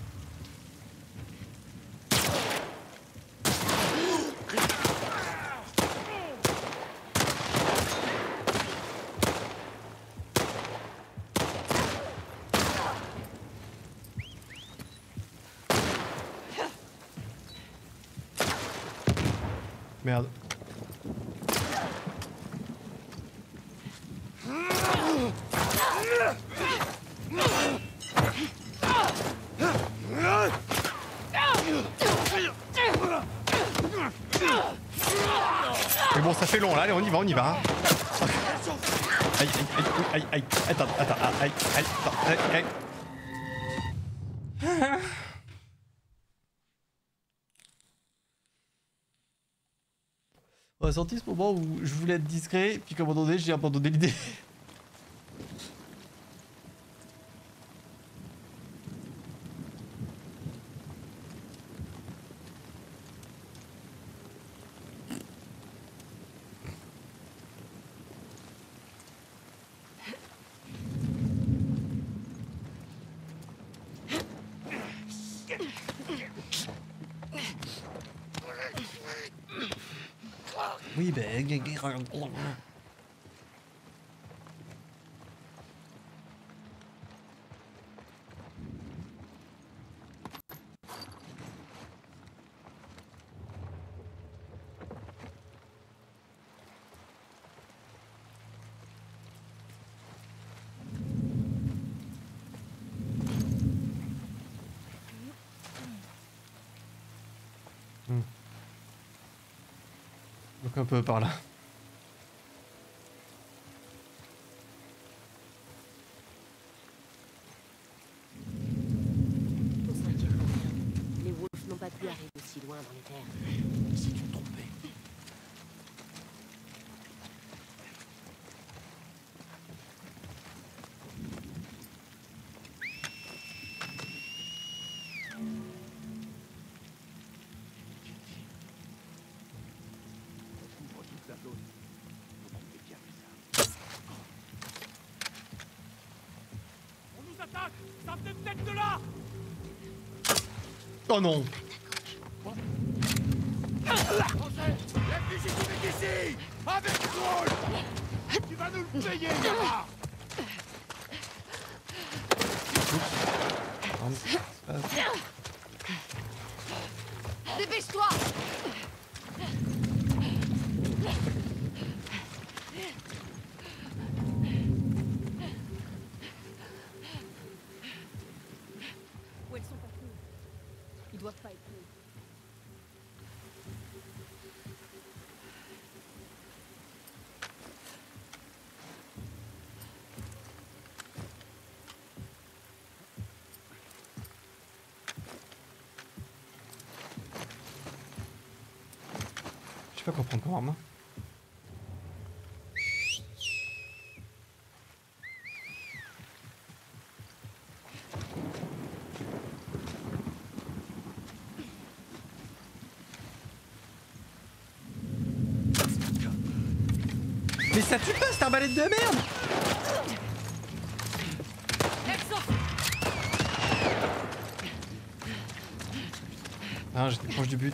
Merde. Mais bon, ça fait long là, allez, on y va, on y va. aïe, aïe, aïe, aïe, attends, attends, aïe, aïe, attends, aïe, aïe. On a senti ce moment où je voulais être discret, puis qu'à un moment donné, j'ai abandonné l'idée. Oui, ben... Hmm. Donc un peu par là. On s'inquiète pour rien. Les Wolves n'ont pas pu arriver aussi loin dans les terres. Si tu te trompais. Ouvre toute la zone. Faut qu'on ait bien fait ça. On nous attaque! Ça venait peut-être de là! Oh non! Français, la fugitive est ici! Avec Troll! Tu vas nous le payer, Yara! Dépêche-toi! Où elles sont passées? Ils doivent pas être là. Je sais pas comprendre comment, moi. Mais ça tue pas cette arbalète de merde! Ah, j'étais proche du but.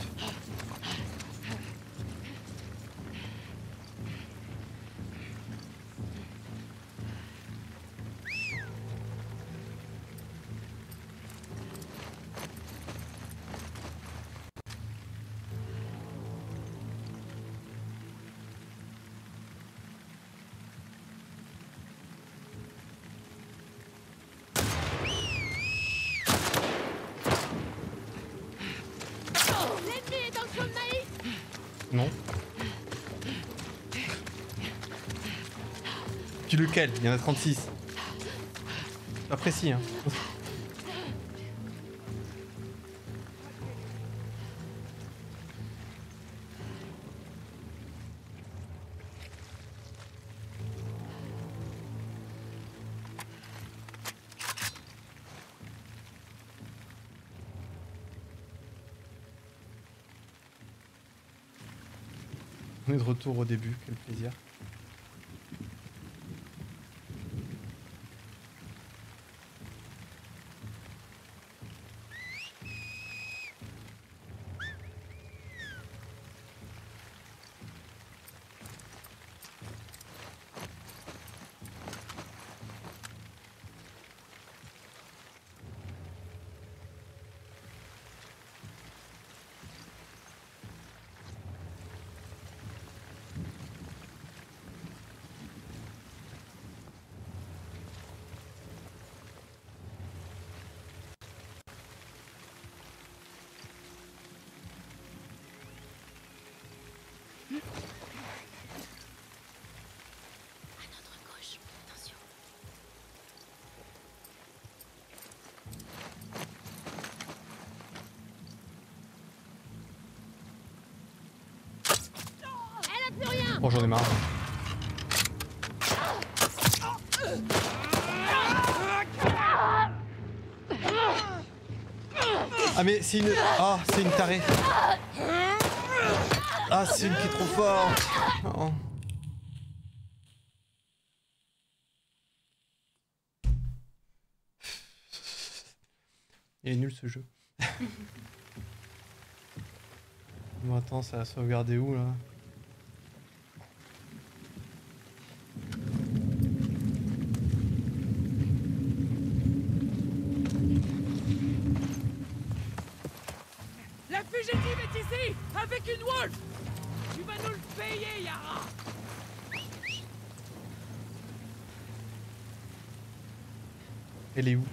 L'ennemi est dans le champ de maïs! Non. Puis lequel? Il y en a trente-six. J'apprécie, hein. On est de retour au début, quel plaisir. À notre gauche. Oh, j'en ai marre. Ah mais c'est une... Ah, c'est une tarée. Ah, c'est une qui est trop forte. Oh. Il est nul ce jeu. Bon attends, ça a sauvegardé où là? La fugitive est ici, avec une wolf. Tu vas nous le payer, Yara. Elle est où?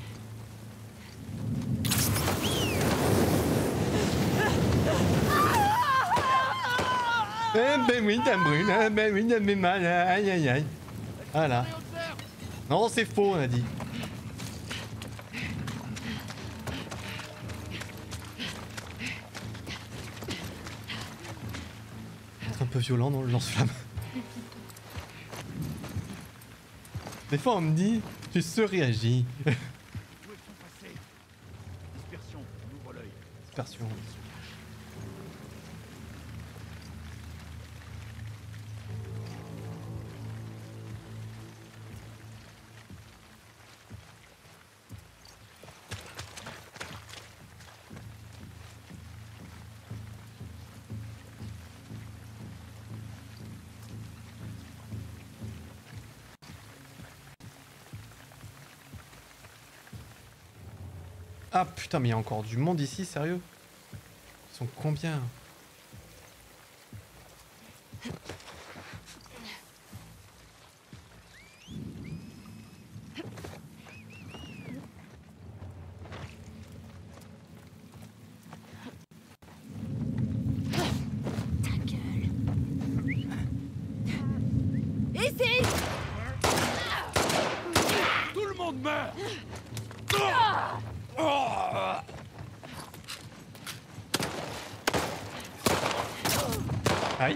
Eh ben oui, t'as brûlé, eh ben oui, t'as fait mal, aïe aïe aïe. Voilà. Non, c'est faux, on a dit. C'est un peu violent dans le lance-flamme. Des fois, on me dit, tu surréagis. Où est-ce passé? Dispersion, on ouvre l'œil. Dispersion. Ah putain, mais il y a encore du monde ici, sérieux? Ils sont combien? Ta gueule. Ici! Tout le monde meurt. Aïe.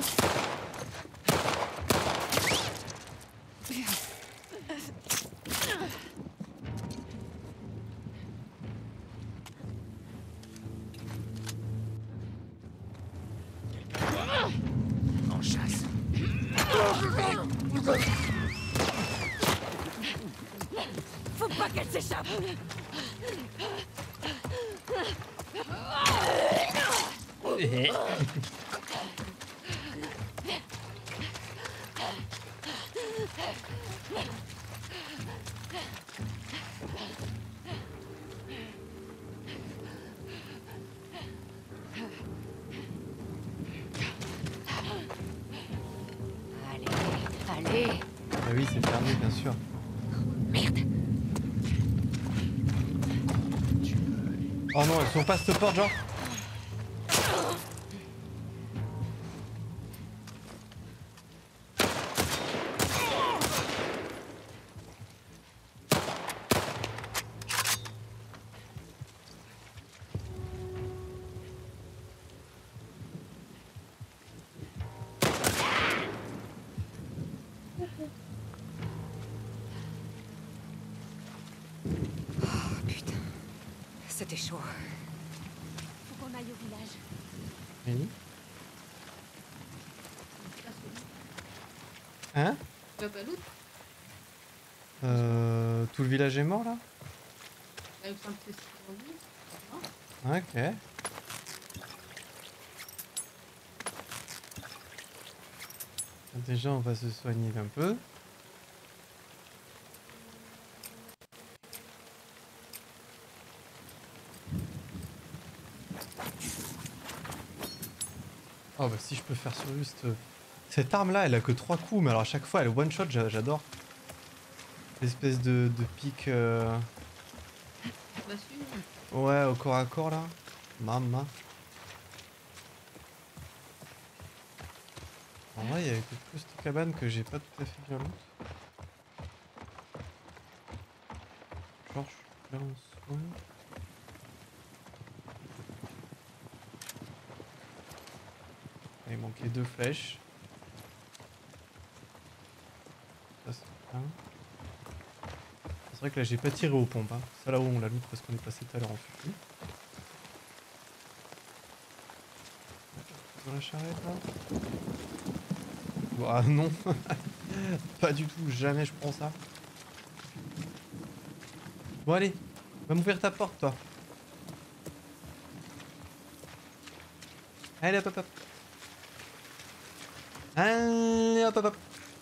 En chasse. Faut pas qu'elle s'échappe! Allez, allez! Ah oui, c'est fermé, bien sûr. Merde! Oh non, elles sont pas cette porte, genre? C'était chaud. Faut qu'on aille au village. Oui. Hein? Tu vas pas loot? Euh, tout le village est mort là? Il me semble que c'est vendu. Ok. Déjà, on va se soigner un peu. Oh bah si je peux faire sur juste... Cette arme là elle a que trois coups mais alors à chaque fois elle one shot, j'adore. L'espèce de, de pique... Euh... Ouais au corps à corps là. Maman. En vrai il y avait que cette cabane que j'ai pas tout à fait bien loot. Genre je suis là en soin. Il manquait deux flèches. Hein. C'est vrai que là j'ai pas tiré aux pompes. Hein. C'est là où on la loot parce qu'on est passé tout à l'heure en fufu. Dans la charrette là. Ah non. Pas du tout, jamais je prends ça. Bon allez, va m'ouvrir ta porte toi. Allez hop hop hop. Allez hop hop hop.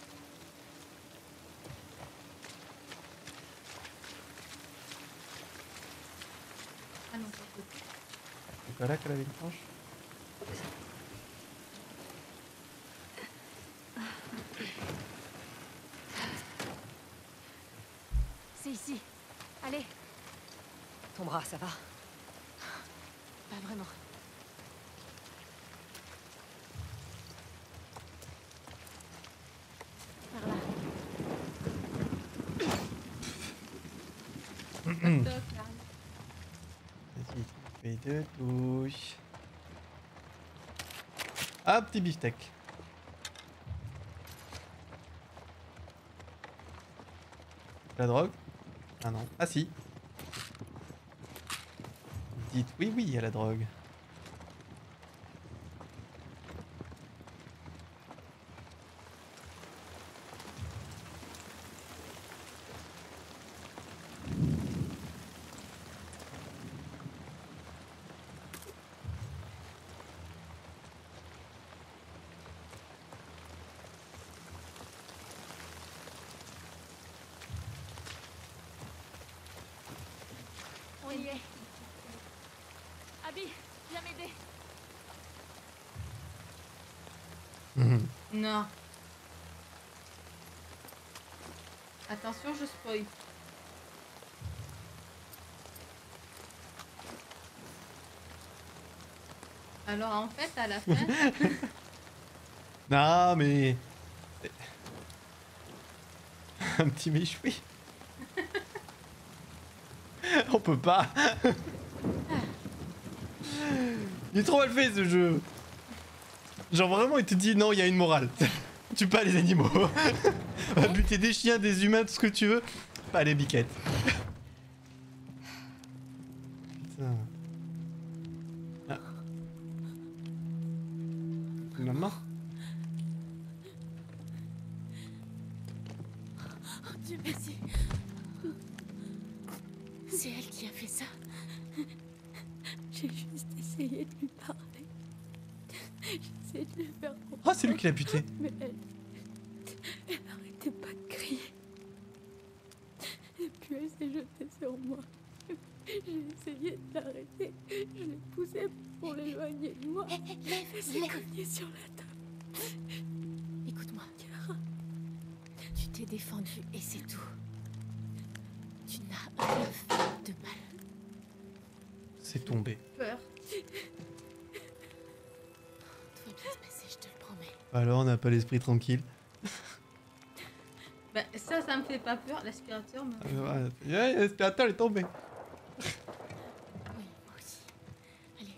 Ah non, pas tout. C'est pas là qu'elle avait une planche? C'est ici. Allez, Ton bras, ça va? pas vraiment. Par là. Toc, là. Vas-y, tu fais deux touches. Ah, petit beefsteak. La drogue? Ah non. Ah si. Dites oui oui à la drogue. On y est. Abby, viens m'aider. Mhm. Non. Attention, je spoil. Alors en fait, à la fin, Non mais... Un petit méchoui. On peut pas. Il est trop mal fait ce jeu. Genre vraiment il te dit non il y a une morale. Tue pas les animaux. Buter des chiens, des humains, tout ce que tu veux. Pas les biquettes. Putain. Ah. Maman. Oh Dieu merci. C'est elle qui a fait ça. J'ai juste essayé de lui parler. J'ai essayé de lui faire comprendre. Ah c'est lui qui l'a buté. Mais elle... Elle n'arrêtait pas de crier. Et puis elle s'est jetée sur moi. J'ai essayé de l'arrêter. Je l'ai poussée pour l'éloigner de moi. Elle s'est cognée sur la table. Écoute-moi, Chiara. Tu t'es défendue et c'est tout. Tu n'as rien fait de mal. C'est tombé. peur. Tout va bien se passer, je te le promets. Alors on n'a pas l'esprit tranquille. Bah, ça, ça me fait pas peur. L'aspirateur me. Euh, ouais, l'aspirateur est tombé. Oui, moi aussi. Allez.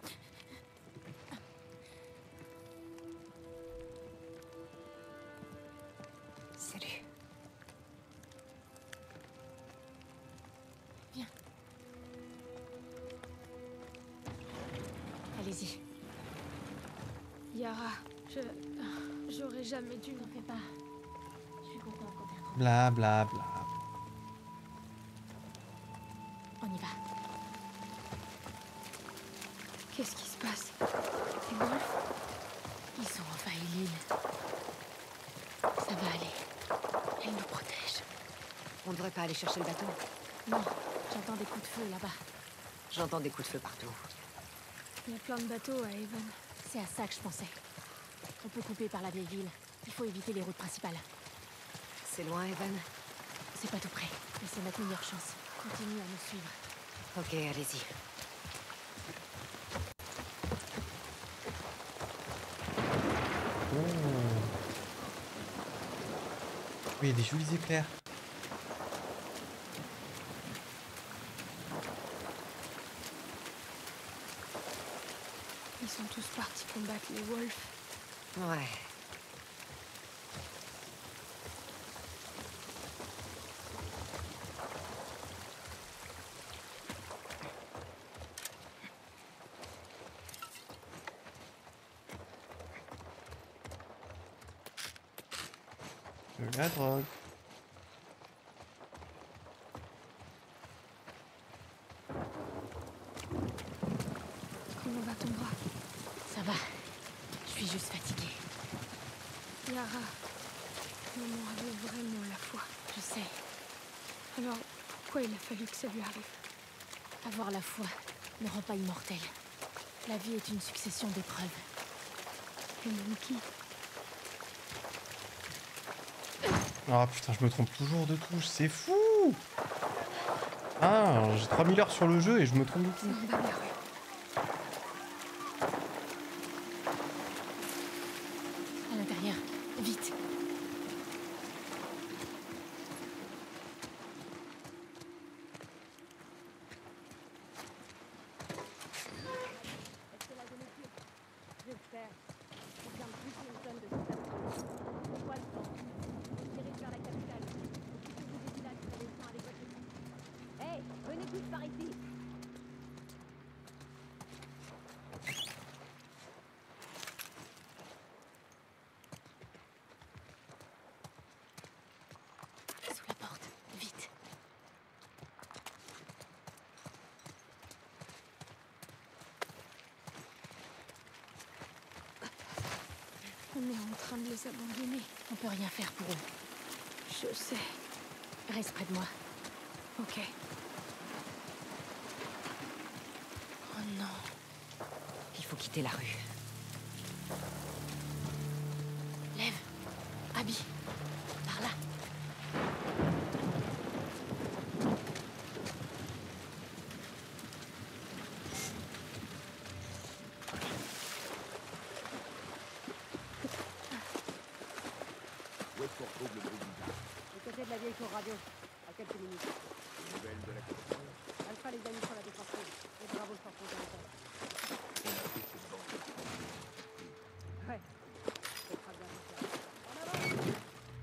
Salut. Viens. Allez-y. Yara, je... J'aurais jamais dû. N'en fais pas. Je suis contente quand t'es rentrée. Bla bla bla. On y va. Qu'est-ce qui se passe? Les Wolves, ils ont envahi l'île. Ça va aller. Elle nous protège. On devrait pas aller chercher le bateau. Non, j'entends des coups de feu là-bas. J'entends des coups de feu partout. Il y a plein de bateaux à Haven. C'est à ça que je pensais. On peut couper par la vieille ville. Il faut éviter les routes principales. C'est loin, Evan? C'est pas tout près, mais c'est notre meilleure chance. Continue à nous suivre. Ok, allez-y. Oh. Oui, il y a des jolis éclairs. Ils sont tous partis combattre les Wolves. Ouais. De la drogue. Comment va ton bras? Ça va. Je suis juste fatiguée. Yara, maman avait vraiment la foi. Je sais. Alors, pourquoi il a fallu que ça lui arrive? Avoir la foi ne rend pas immortel. La vie est une succession d'épreuves. Et même qui? Ah putain, je me trompe toujours de touche, c'est fou! Ah, j'ai trois mille heures sur le jeu et je me trompe de C'est touche. en bas de la rue. À l'intérieur, vite. Sous la porte, vite. On est en train de les abandonner. On peut rien faire pour eux. Je sais. Reste près de moi. Ok. Oh non. Il faut quitter la rue. Lève. Abby. Par là. Où est-ce qu'on retrouve le groupe d'Ida? Du côté de la vieille tour radio, à quelques minutes. Une nouvelle de la capitale? Alpha les a mis sur la défensive. Et Bravo s'en pose à l'étage. On a pris cette bande. Ouais. C'est très bien. En avant!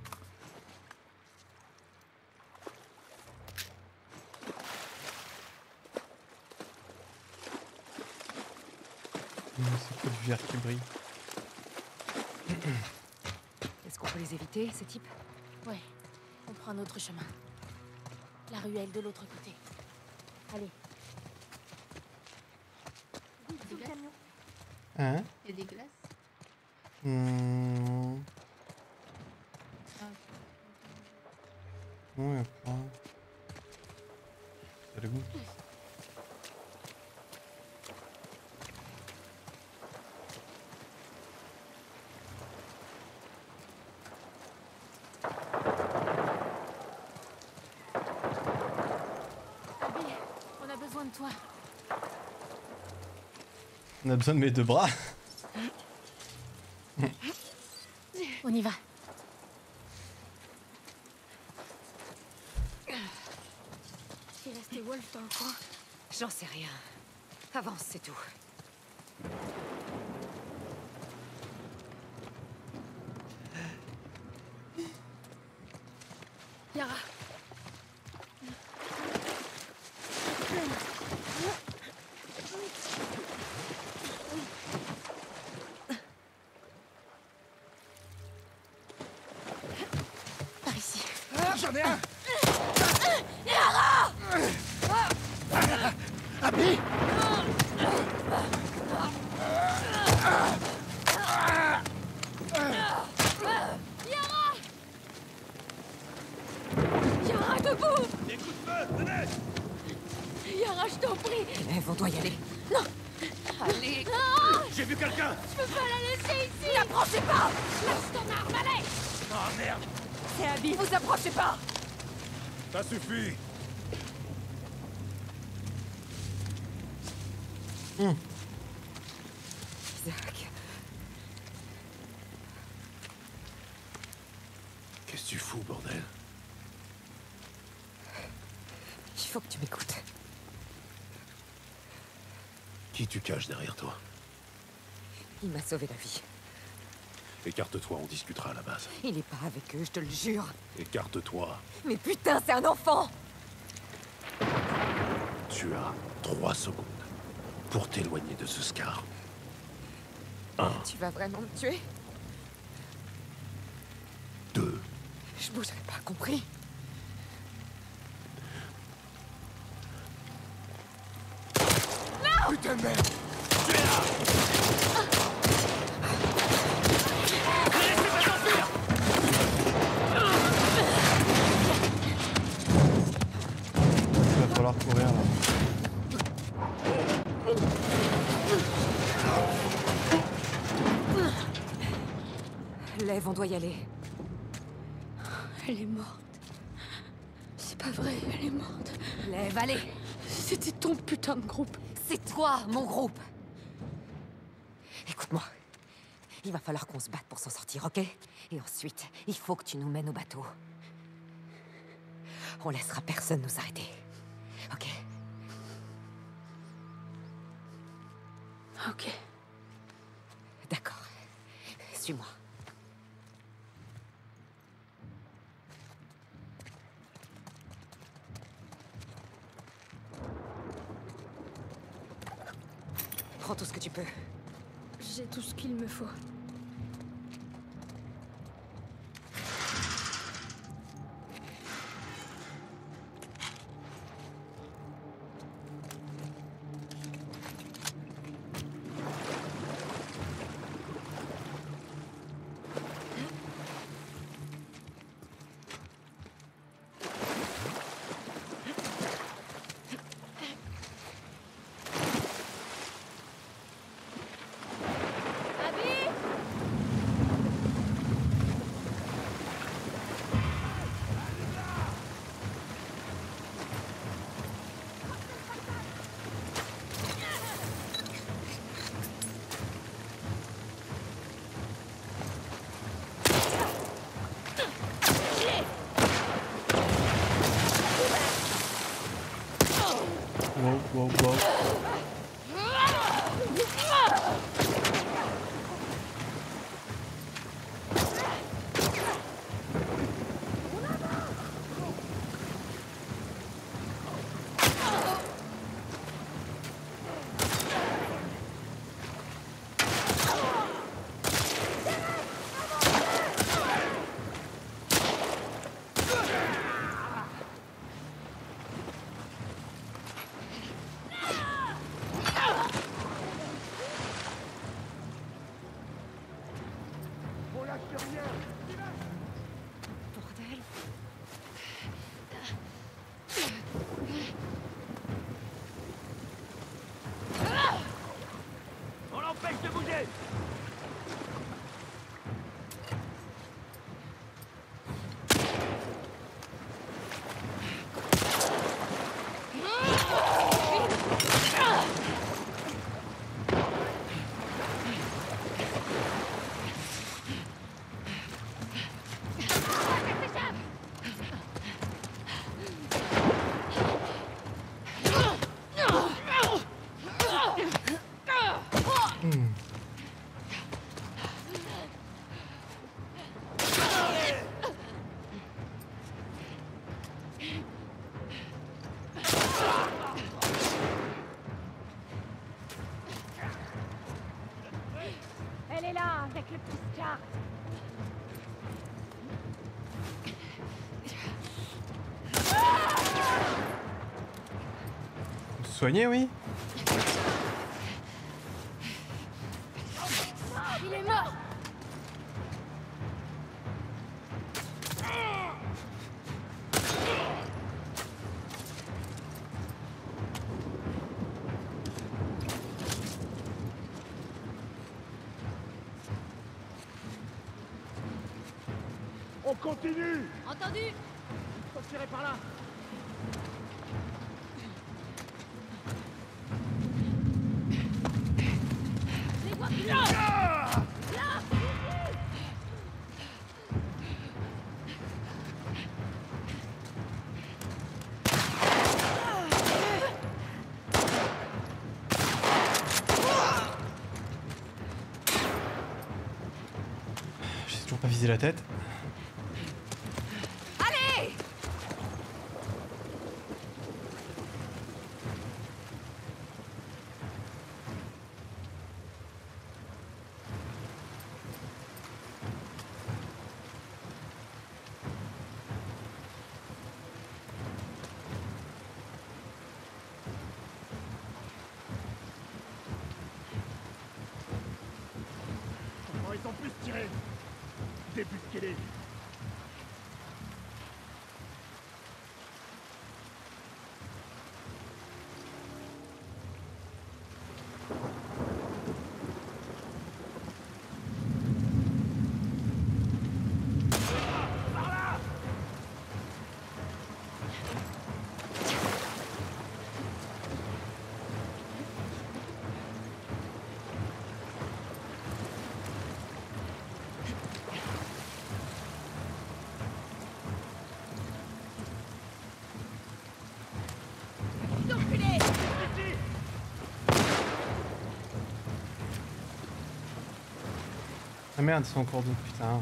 Mmh, c'est quoi du verre qui brille? Est-ce qu'on peut les éviter, ces types? Ouais. On prend un autre chemin. La ruelle de l'autre côté. Allez. Vite sous le camion. Hein? Il y a des glaces. Mmh. Ah, Non, y'a pas. Ça a le goût. Abby, on a besoin de toi. On a besoin de mes deux bras. On y va. Il restait Wolf dans le coin. J'en sais rien. Avance, c'est tout. Yara. Par ici. J'en ai un! Yara, debout! Des coups de feu, tenez! Yara, je t'en prie! Ève, on doit y aller. Non! Allez! J'ai vu quelqu'un! Je peux pas la laisser ici! N'approchez pas! Lâche ton arme, allez! Oh merde! C'est Abby, vous approchez pas! Ça suffit! Isaac. Qu'est-ce que tu fous, bordel? Il faut que tu m'écoutes. Qui tu caches derrière toi? Il m'a sauvé la vie. Écarte-toi, on discutera à la base. Il est pas avec eux, je te le jure. Écarte-toi. Mais putain, c'est un enfant! Tu as trois secondes pour t'éloigner de ce Scar. Un, Tu vas vraiment me tuer? deux, Je bougerai pas, compris? Non! Putain de merde! Tu es là! Laissez-moi t'enfuir! Il va falloir courir là. Lève, on doit y aller. Elle est morte. C'est pas vrai, elle est morte. Lève, allez! C'était ton putain de groupe. C'est toi, mon groupe! Écoute-moi. Il va falloir qu'on se batte pour s'en sortir, ok? Et ensuite, il faut que tu nous mènes au bateau. On laissera personne nous arrêter. Ok? Ok. D'accord. Suis-moi. Prends tout ce que tu peux. J'ai tout ce qu'il me faut. Wow, wow, wow. Bordel. On l'empêche de bouger! Elle est là, avec le petit Scar. Soigné, oui. Il est mort. On continue! Entendu. Faut tirer par là. Les vois plus là. Ah! J'ai toujours pas visé la tête. Allez! laissant plus tirer. Débusquez-les. Ah merde, ils sont encore deux, putain.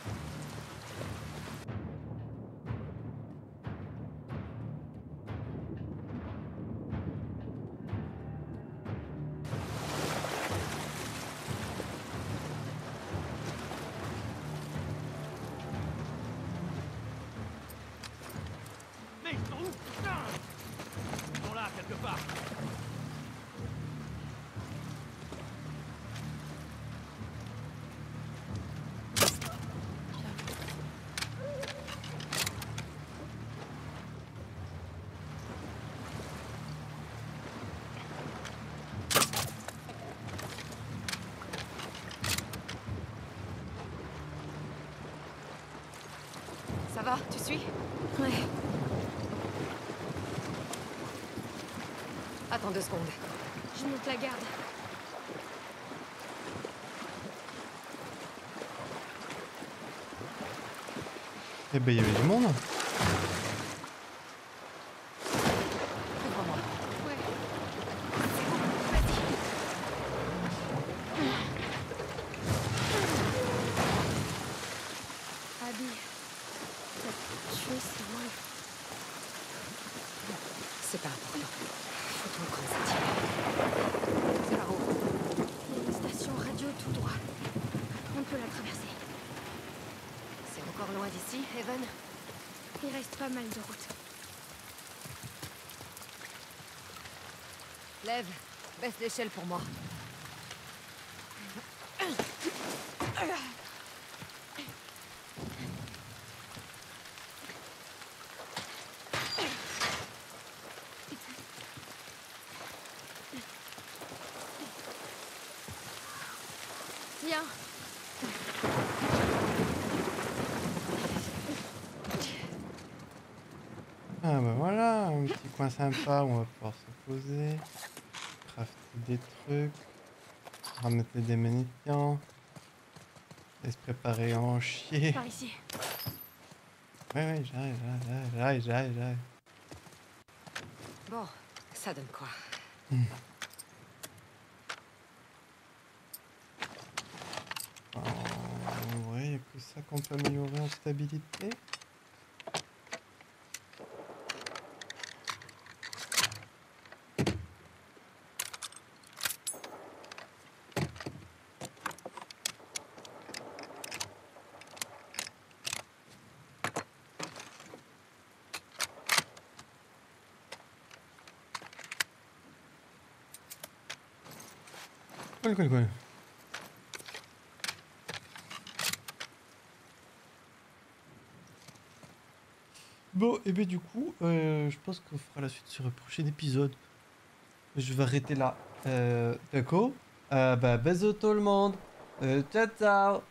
Mais ils sont où, putain? Ils sont là, quelque part. Ça va, tu suis? Ouais. Attends deux secondes. Je monte la garde. Eh ben, il y avait du monde. Ouvre-moi. Ouais. Vas-y. Abby. T'as tué ces wolves. C'est pas important. Faut tout prendre cette île. C'est par où? Il y a une station radio tout droit. On peut la traverser. C'est encore loin d'ici, Evan? Il reste pas mal de route. Lève. Baisse l'échelle pour moi. Viens. Ah bah voilà, un petit coin sympa où on va pouvoir se poser, crafter des trucs, ramener des munitions, et se préparer à en chier. Par ici. Ouais ouais, j'arrive, j'arrive, j'arrive, j'arrive, j'arrive. Bon, ça donne quoi? En vrai, il n'y a que ça qu'on peut améliorer en stabilité. Cool, cool, cool. Bon, et bien du coup, euh, je pense qu'on fera la suite sur le prochain épisode. Je vais arrêter là. Euh, D'accord euh, bah, bisous tout le monde. Euh, ciao, ciao.